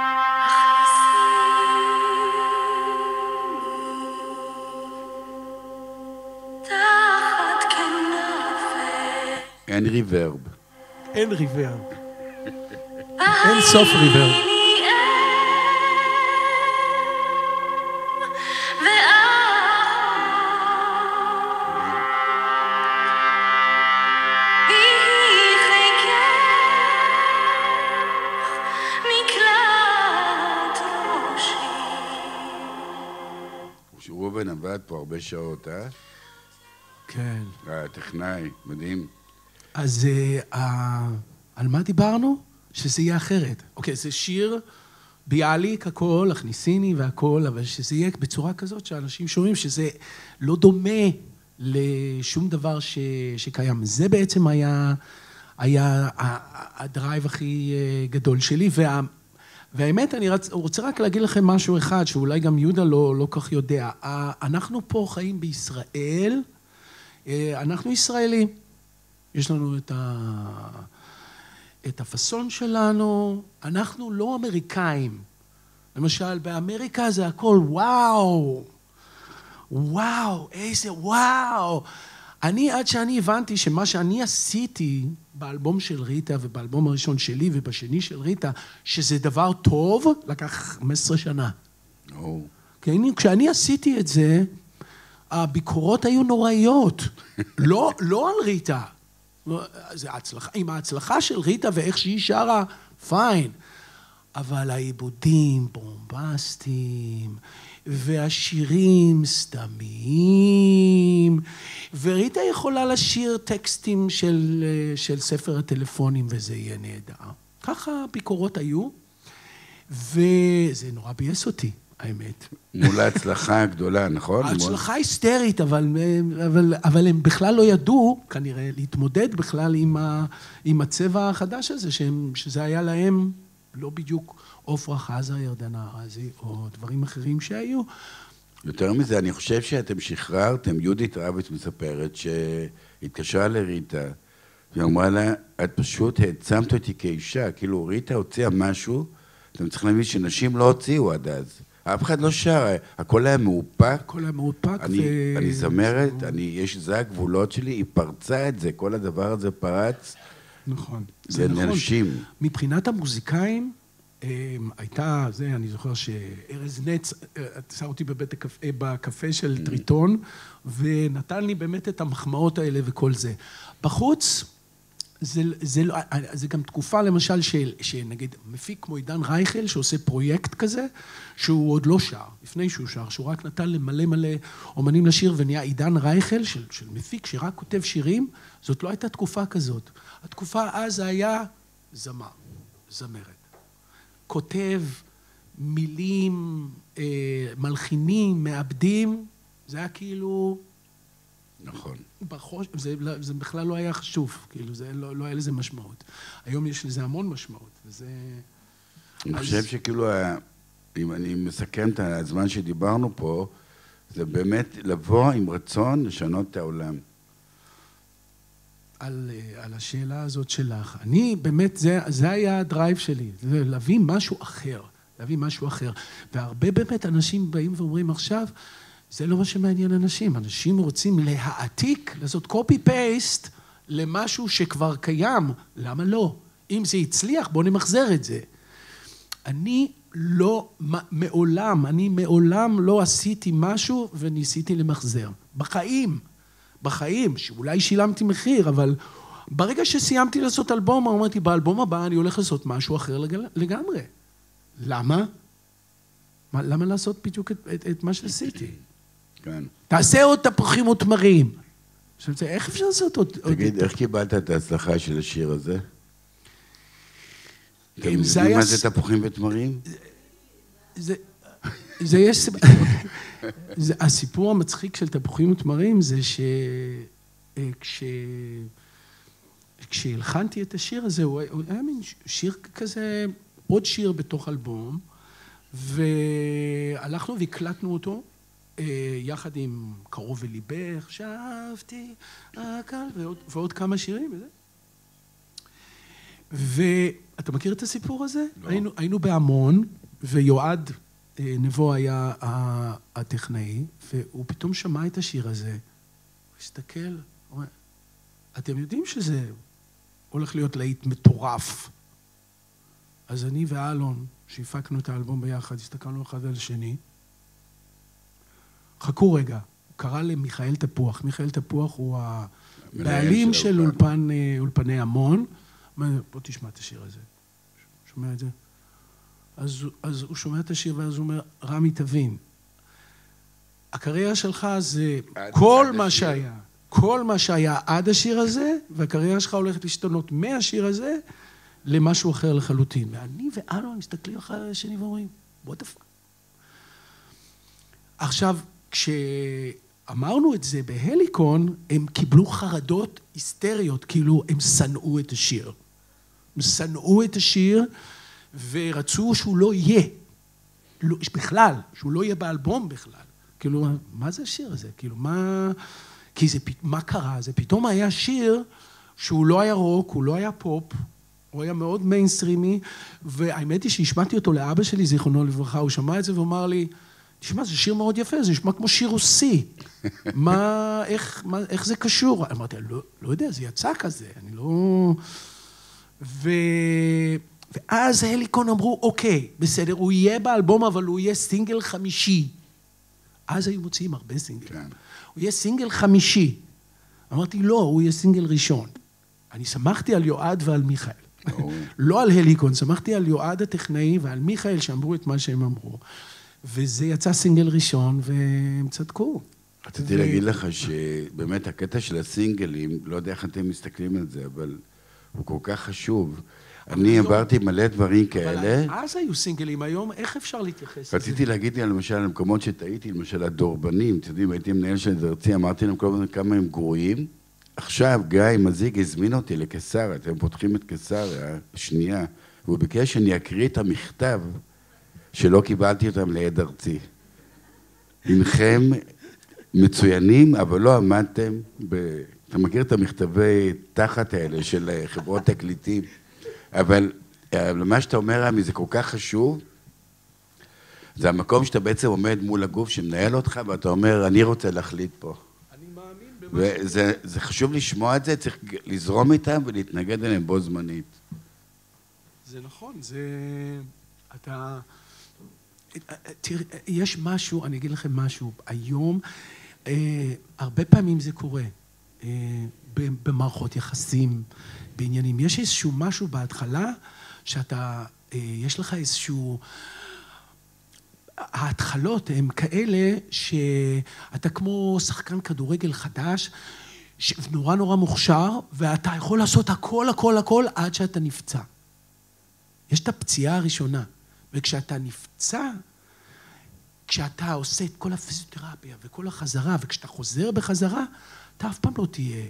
S2: אין ריברב.
S1: אין ריברב. אין סוף ריברב.
S2: רובן עבד פה הרבה שעות, אה?
S1: כן.
S2: הטכנאי, מדהים.
S1: אז על מה דיברנו? שזה יהיה אחרת. אוקיי, זה שיר ביאליק הכל, הכניסיני והכל, אבל שזה יהיה בצורה כזאת שאנשים שומעים שזה לא דומה לשום דבר ש, שקיים. זה בעצם היה, היה הדרייב הכי גדול שלי, וה... והאמת, אני רצ... רוצה רק להגיד לכם משהו אחד, שאולי גם יהודה לא, לא כך יודע. אנחנו פה חיים בישראל, אנחנו ישראלים. יש לנו את, ה... את הפסון שלנו, אנחנו לא אמריקאים. למשל, באמריקה זה הכל וואו, וואו, איזה וואו. אני, עד שאני הבנתי שמה שאני עשיתי באלבום של ריטה ובאלבום הראשון שלי ובשני של ריטה, שזה דבר טוב, לקח חמש עשרה שנה.
S2: Oh.
S1: כי אני, כשאני עשיתי את זה, הביקורות היו נוראיות. לא, לא על ריטה. זה ההצלחה, עם ההצלחה של ריטה ואיך שהיא שרה, פיין. אבל העיבודים בומבסטיים, והשירים סתמיים, וריטה יכולה לשיר טקסטים של, של ספר הטלפונים, וזה יהיה נהדר. ככה הביקורות היו, וזה נורא בייס אותי, האמת.
S2: מול ההצלחה הגדולה, נכון?
S1: ההצלחה היסטרית, אבל, אבל, אבל הם בכלל לא ידעו, כנראה, להתמודד בכלל עם, ה, עם הצבע החדש הזה, שהם, שזה היה להם לא בדיוק עופרה חזה, ירדנה ארזי, או דברים אחרים שהיו.
S2: יותר מזה, אני חושב שאתם שחררתם, יהודית רביץ מספרת, שהתקשרה לריטה, והיא אמרה לה, את פשוט העצמת אותי כאישה, כאילו ריטה הוציאה משהו, אתם צריכים להבין שנשים לא הוציאו עד אז. אף אחד לא שר, הכל היה מאופק.
S1: הכל היה מאופק.
S2: אני, ו... אני זמרת, אני, יש, זה הגבולות שלי, היא פרצה את זה, כל הדבר הזה פרץ.
S1: נכון.
S2: זה לנשים.
S1: נכון. מבחינת המוזיקאים, הייתה, זה, אני זוכר שארז נץ, שם אותי בבית הקפה, בקפה של טריטון, ונתן לי באמת את המחמאות האלה וכל זה. בחוץ, זה, זה, לא, זה גם תקופה למשל של, שנגיד, מפיק כמו עידן רייכל, שעושה פרויקט כזה, שהוא עוד לא שר, לפני שהוא שר, שהוא רק נתן למלא מלא אומנים לשיר, ונהיה עידן רייכל של, של מפיק שרק כותב שירים, זאת לא הייתה תקופה כזאת. התקופה אז היה זמר, זמרת. כותב מילים, מלחינים, מעבדים, זה היה כאילו...
S2: נכון.
S1: בחוש... זה, זה בכלל לא היה חשוב, כאילו, זה לא, לא היה לזה משמעות. היום יש לזה המון משמעות, וזה...
S2: אני
S1: אז...
S2: חושב שכאילו, אם אני מסכם את הזמן שדיברנו פה, זה באמת לבוא עם רצון לשנות את העולם.
S1: על, על השאלה הזאת שלך. אני, באמת, זה, זה היה הדרייב שלי, זה להביא משהו אחר, להביא משהו אחר. והרבה באמת אנשים באים ואומרים עכשיו, זה לא מה שמעניין אנשים. אנשים רוצים להעתיק, לעשות קופי-פייסט למשהו שכבר קיים. למה לא? אם זה הצליח, בוא נמחזר את זה. אני לא, מעולם, אני מעולם לא עשיתי משהו וניסיתי למחזר. בחיים. בחיים, שאולי שילמתי מחיר, אבל ברגע שסיימתי לעשות אלבום, אמרתי, באלבום הבא אני הולך לעשות משהו אחר לגמרי. למה? למה לעשות בדיוק את, את, את מה שעשיתי?
S2: כן.
S1: תעשה עוד תפוחים ותמרים. עכשיו, איך אפשר לעשות עוד...
S2: תגיד, איך קיבלת את ההצלחה של השיר הזה? אתם יודעים מה זה תפוחים ותמרים?
S1: זה... זה יש... זה, הסיפור המצחיק של תפוחים ותמרים זה שכש... כשהלחנתי את השיר הזה, הוא היה מין שיר כזה, עוד שיר בתוך אלבום, והלכנו והקלטנו אותו, יחד עם קרוב לליבך, שבתי, הקל, ועוד, ועוד כמה שירים, וזה. ואתה מכיר את הסיפור הזה? לא. היינו, היינו בהמון, ויועד נבו היה הטכנאי, והוא פתאום שמע את השיר הזה, הוא הסתכל, הוא אומר, אתם יודעים שזה הולך להיות להיט מטורף. אז אני ואלון, שהפקנו את האלבום ביחד, הסתכלנו אחד על השני, חכו רגע, הוא קרא למיכאל תפוח, מיכאל תפוח הוא הבעלים של אולפן, אולפני המון, בוא תשמע את השיר הזה, שומע את זה? אז, אז הוא שומע את השיר ואז הוא אומר, רמי תבין, הקריירה שלך זה כל מה שהיה, כל מה שהיה עד השיר הזה, והקריירה שלך הולכת להשתנות מהשיר הזה למשהו אחר לחלוטין. ואני ואלון מסתכלים אחרי השני ואומרים, what the fuck? עכשיו, כשאמרנו את זה בהליקון, הם קיבלו חרדות היסטריות, כאילו הם שנאו את השיר. הם שנאו את השיר ורצו שהוא לא יהיה. לא, בכלל, שהוא לא יהיה באלבום בכלל. כאילו, מה זה השיר הזה? כאילו, מה... כי זה, מה קרה? זה פתאום היה שיר שהוא לא היה רוק, הוא לא היה פופ, הוא היה מאוד מיינסטרימי, והאמת היא שהשמעתי אותו לאבא שלי, זיכרונו לברכה, הוא שמע את זה ואומר לי, תשמע, זה שיר מאוד יפה, זה נשמע כמו שיר רוסי. מה, איך, מה, איך זה קשור? אמרתי, לא, לא יודע, זה יצא כזה, אני לא... ו... ואז ההליקון אמרו, אוקיי, בסדר, הוא יהיה באלבום, אבל הוא יהיה סינגל חמישי. אז היו מוציאים הרבה סינגל. כן. הוא יהיה סינגל חמישי. אמרתי, לא, הוא יהיה סינגל ראשון. אני שמחתי על יועד ועל מיכאל. לא על הליקון, שמחתי על יועד הטכנאי ועל מיכאל שאמרו את מה שהם אמרו. וזה יצא סינגל ראשון, והם צדקו.
S2: רציתי להגיד לך שבאמת הקטע של הסינגלים, לא יודע איך אתם מסתכלים על זה, אבל הוא כל כך חשוב. אני עברתי מלא דברים כאלה.
S1: אבל אז היו סינגלים, היום איך אפשר להתייחס לזה?
S2: רציתי להגיד לי, למשל, על מקומות שטעיתי, למשל, הדורבנים, אתם יודעים, הייתי מנהל של דרצי, אמרתי להם כל הזמן כמה הם גרועים. עכשיו, גיא מזיג הזמין אותי לקיסריה, אתם פותחים את קיסריה, שנייה, והוא ביקש שאני אקריא את המכתב שלא קיבלתי אותם ליד ארצי. אינכם מצוינים, אבל לא עמדתם ב... אתה מכיר את המכתבי תחת האלה של חברות תקליטים, אבל למה שאתה אומר, רמי, זה כל כך חשוב, זה המקום שאתה בעצם עומד מול הגוף שמנהל אותך, ואתה אומר, אני רוצה להחליט פה.
S1: אני מאמין במה...
S2: וזה זה חשוב לשמוע את זה, צריך לזרום איתם ולהתנגד אליהם בו זמנית.
S1: זה נכון, זה... אתה... תראה, יש משהו, אני אגיד לכם משהו, היום, אה, הרבה פעמים זה קורה, אה, במערכות יחסים, בעניינים. יש איזשהו משהו בהתחלה, שאתה, אה, יש לך איזשהו... ההתחלות הן כאלה שאתה כמו שחקן כדורגל חדש, נורא נורא מוכשר, ואתה יכול לעשות הכל, הכל, הכל, עד שאתה נפצע. יש את הפציעה הראשונה. וכשאתה נפצע, כשאתה עושה את כל הפיזיותרפיה וכל החזרה, וכשאתה חוזר בחזרה, אתה אף פעם לא תהיה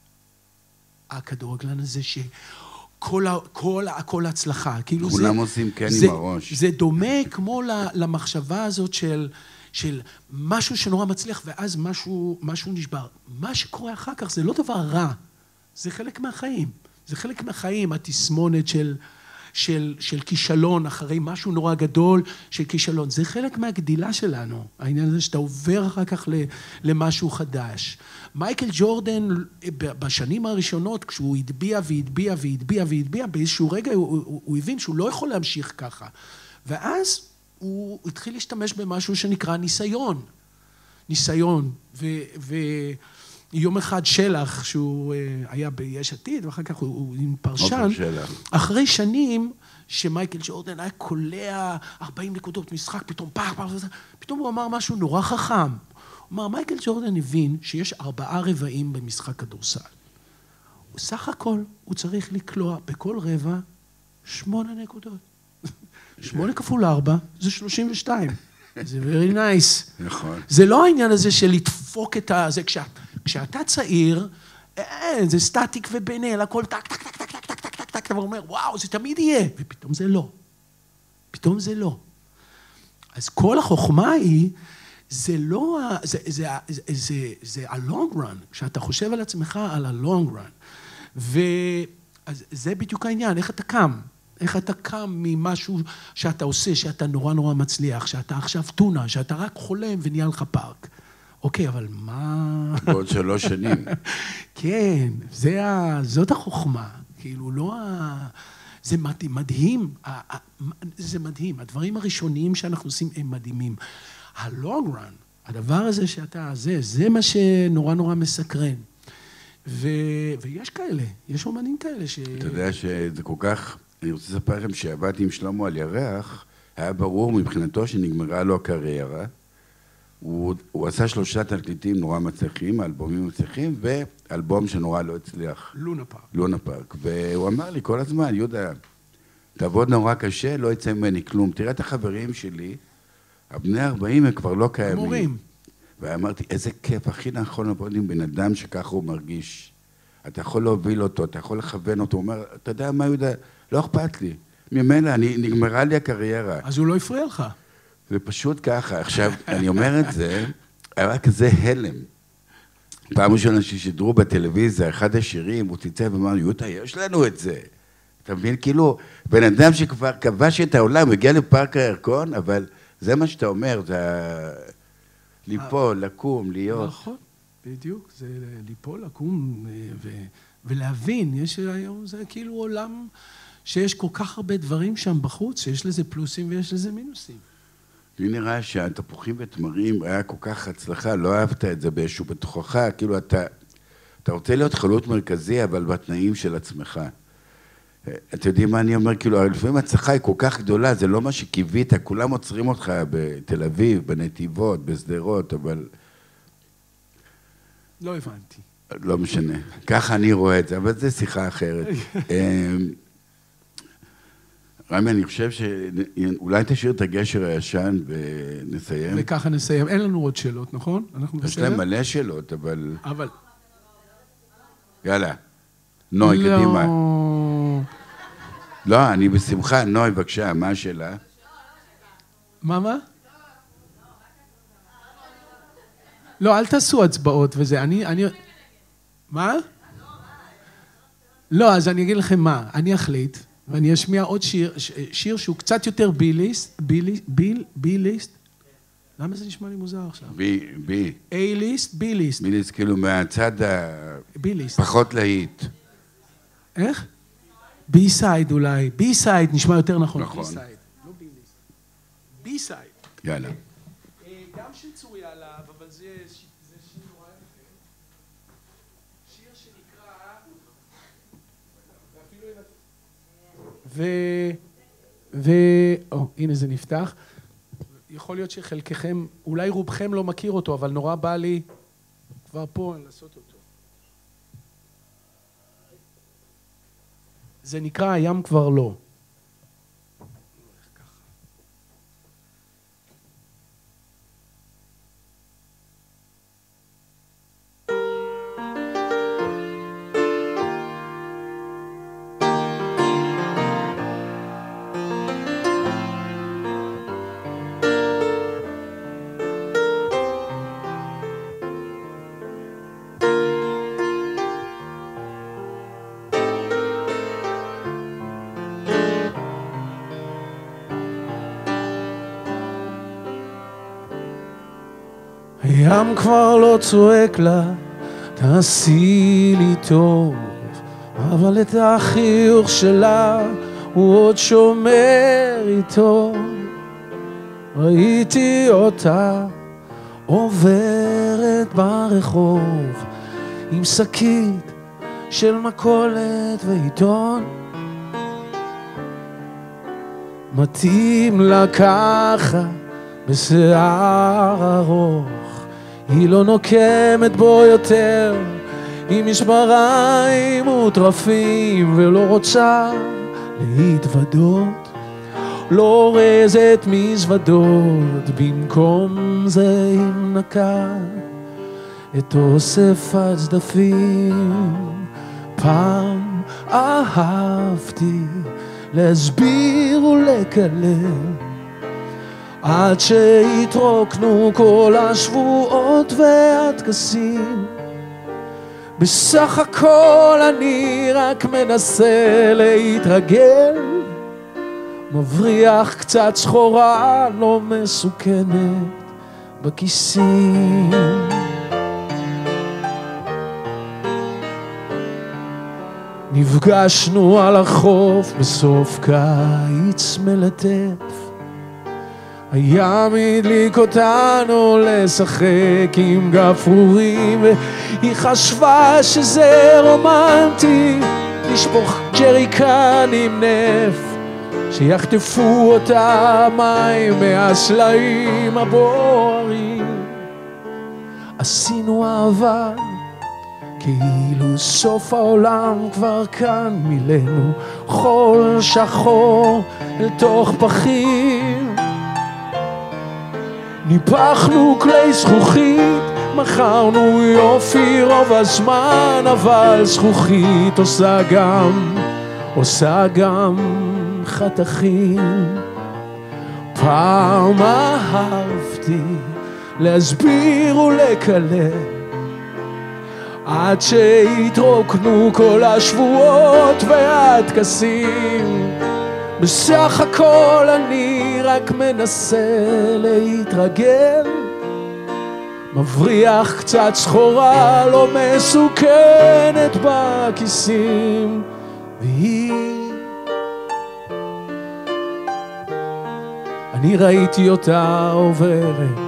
S1: הכדורגלן הזה שכל כל, כל הצלחה. כאילו
S2: כולם
S1: זה,
S2: עושים כן
S1: זה,
S2: עם הראש.
S1: זה דומה כמו למחשבה הזאת של, של משהו שנורא מצליח, ואז משהו, משהו נשבר. מה שקורה אחר כך זה לא דבר רע, זה חלק מהחיים. זה חלק מהחיים, התסמונת של... של, של כישלון, אחרי משהו נורא גדול של כישלון. זה חלק מהגדילה שלנו, העניין הזה שאתה עובר אחר כך למשהו חדש. מייקל ג'ורדן, בשנים הראשונות, כשהוא הדביע והדביע והדביע והדביע, באיזשהו רגע הוא, הוא, הוא הבין שהוא לא יכול להמשיך ככה. ואז הוא התחיל להשתמש במשהו שנקרא ניסיון. ניסיון. ו... ו יום אחד שלח, שהוא היה ביש עתיד, ואחר כך הוא, הוא עם פרשן, אחרי שנים שמייקל ג'ורדן היה קולע ארבעים נקודות משחק, פתאום פח, פח, פתאום הוא אמר משהו נורא חכם. הוא אמר, מייקל ג'ורדן הבין שיש ארבעה רבעים במשחק כדורסל. סך הכל הוא צריך לקלוע בכל רבע שמונה נקודות. שמונה כפול ארבע זה שלושים ושתיים. זה very nice.
S2: נכון.
S1: זה לא העניין הזה של לדפוק את זה, כשאת... כשאתה צעיר, אין, זה סטטיק ובן אל, הכל טק, טק, טק, טק, טק, טק, טק, טק, טק, אתה אומר, וואו, זה תמיד יהיה, ופתאום זה לא. פתאום זה לא. אז כל החוכמה היא, זה לא, זה, זה, זה, זה, זה ה-long run, כשאתה חושב על עצמך על ה-long run, ואז זה בדיוק העניין, איך אתה קם, איך אתה קם ממשהו שאתה עושה, שאתה נורא נורא מצליח, שאתה עכשיו טונה, שאתה רק חולם ונהיה לך פארק. אוקיי, אבל מה...
S2: בעוד שלוש שנים.
S1: כן, זה ה... זאת החוכמה. כאילו, לא ה... זה מדהים. זה מדהים. הדברים הראשוניים שאנחנו עושים הם מדהימים. ה-long run, הדבר הזה שאתה... זה, זה מה שנורא נורא מסקרן. ו... ויש כאלה, יש אומנים כאלה ש...
S2: אתה יודע שזה כל כך... אני רוצה לספר לכם שעבדתי עם שלמה על ירח, היה ברור מבחינתו שנגמרה לו הקריירה. הוא, הוא עשה שלושה תקליטים נורא מצליחים, אלבומים מצליחים, ואלבום שנורא לא הצליח.
S1: לונה פארק.
S2: לונה פארק. והוא אמר לי כל הזמן, יהודה, תעבוד נורא קשה, לא יצא ממני כלום. תראה את החברים שלי, הבני ארבעים הם כבר לא קיימים.
S1: מורים.
S2: ואמרתי, איזה כיף, הכי נכון לעבוד עם בן אדם שככה הוא מרגיש. אתה יכול להוביל אותו, אתה יכול לכוון אותו. הוא אומר, אתה יודע מה, יהודה, לא אכפת לי. ממנה, אני, נגמרה לי הקריירה.
S1: אז הוא לא הפריע לך.
S2: זה פשוט ככה. עכשיו, אני אומר את זה, היה כזה הלם. פעם ראשונה ששידרו בטלוויזיה, אחד השירים, הוא ציצב ואמר, יהודה, יש לנו את זה. אתה מבין? כאילו, בן אדם שכבר כבש את העולם, הגיע לפארק הירקון, אבל זה מה שאתה אומר, זה ליפול, לקום, להיות.
S1: נכון, בדיוק, זה ליפול, לקום ו... ולהבין, יש היום, זה כאילו עולם שיש כל כך הרבה דברים שם בחוץ, שיש לזה פלוסים ויש לזה מינוסים.
S2: לי נראה שהתפוחים ותמרים היה כל כך הצלחה, לא אהבת את זה באיזשהו בתוכך, כאילו אתה, אתה רוצה להיות חלוט מרכזי, אבל בתנאים של עצמך. אתה יודעים מה אני אומר? כאילו, לפעמים הצלחה היא כל כך גדולה, זה לא מה שקיווית, כולם עוצרים אותך בתל אביב, בנתיבות, בסדרות, אבל...
S1: לא הבנתי.
S2: לא משנה. ככה אני רואה את זה, אבל זו שיחה אחרת. רמי, אני חושב שאולי תשאיר את הגשר הישן ונסיים.
S1: וככה נסיים. אין לנו עוד שאלות, נכון? אנחנו בסדר?
S2: יש להם מלא שאלות, אבל...
S1: אבל...
S2: יאללה. נוי, קדימה. לא, אני בשמחה. נוי, בבקשה, מה השאלה?
S1: מה, מה? לא, אל תעשו הצבעות וזה. אני... אני... מה? לא, אז אני אגיד לכם מה. אני אחליט, ואני אשמיע עוד שיר, שיר שהוא קצת יותר ביליסט, ביל, ביליסט. למה זה נשמע לי מוזר עכשיו?
S2: בי, בי.
S1: A-ליסט, B-ליסט.
S2: ביליסט, כאילו מהצד ה...
S1: B-ליסט.
S2: פחות להיט.
S1: איך? B-סייד אולי. B-סייד נשמע יותר נכון.
S2: נכון.
S1: B-סייד, לא B-ליסט. B-סייד.
S2: יאללה.
S1: גם של צורי עליו, אבל זה שיר נורא יפה. שיר שנקרא... ו... ו... או, הנה זה נפתח. יכול להיות שחלקכם, אולי רובכם לא מכיר אותו, אבל נורא בא לי כבר פה לעשות אותו. זה נקרא הים כבר לא. הים כבר לא צועק לה, תעשי לי טוב, אבל את החיוך שלה הוא עוד שומר איתו. ראיתי אותה עוברת ברחוב עם שקית של מכולת ועיתון, מתאים לה ככה בשיער ארוך, היא לא נוקמת בו יותר עם משבריים וטרפים, ולא רוצה להתוודות, לא אורזת מזוודות, במקום זה היא מנקה את אוסף הצדפים. פעם אהבתי להסביר ולקלל, עד שהתרוקנו כל השבועות והטקסים. בסך הכל אני רק מנסה להתרגל, מבריח קצת סחורה לא מסוכנת בכיסים. נפגשנו על החוף בסוף קיץ מלטף, הים הדליק אותנו לשחק עם גפרורים, והיא חשבה שזה רומנטי לשפוך ג'ריקן עם נפט, שיחטפו אותה מים מהסלעים הבוערים. עשינו אהבה כאילו סוף העולם כבר כאן, מילאנו חול שחור אל תוך פחים, ניפחנו כלי זכוכית, מכרנו יופי רוב הזמן, אבל זכוכית עושה גם, עושה גם חתכים. פעם אהבתי להסביר ולקלל, עד שהתרוקנו כל השבועות והטקסים. בסך הכל אני רק מנסה להתרגל, מבריח קצת סחורה לא מסוכנת בכיסים. והיא, אני ראיתי אותה עוברת,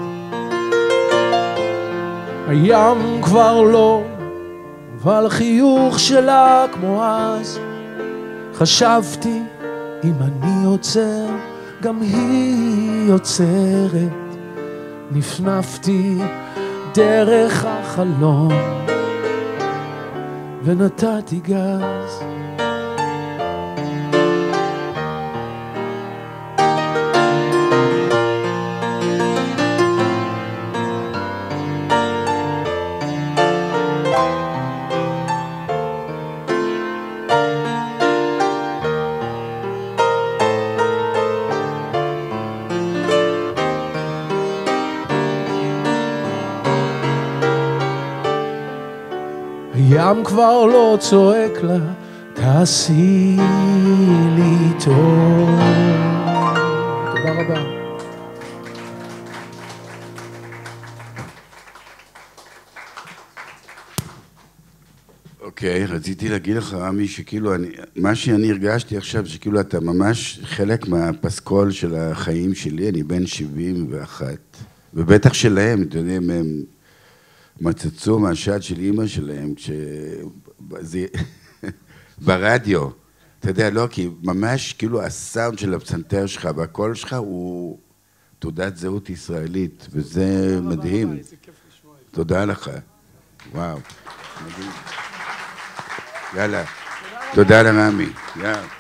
S1: הים כבר לא, אבל החיוך שלה כמו אז. חשבתי אם אני עוצר גם היא עוצרת. נפנפתי דרך החלום ונתתי גז. הים כבר לא צועק לה, תעשי לי טוב. תודה רבה.
S2: אוקיי, רציתי להגיד לך, רמי, שכאילו, אני, מה שאני הרגשתי עכשיו, שכאילו אתה ממש חלק מהפסקול של החיים שלי, אני בן שבעים ואחת, ובטח שלהם, אתה יודע, הם מצצו מהשד של אמא שלהם, כש... זה... ברדיו, אתה יודע, לא, כי ממש כאילו הסאונד של הפסנתר שלך והקול שלך הוא תעודת זהות ישראלית, וזה מדהים. תודה לך. וואו. מדהים. יאללה. תודה לרמי. יאללה.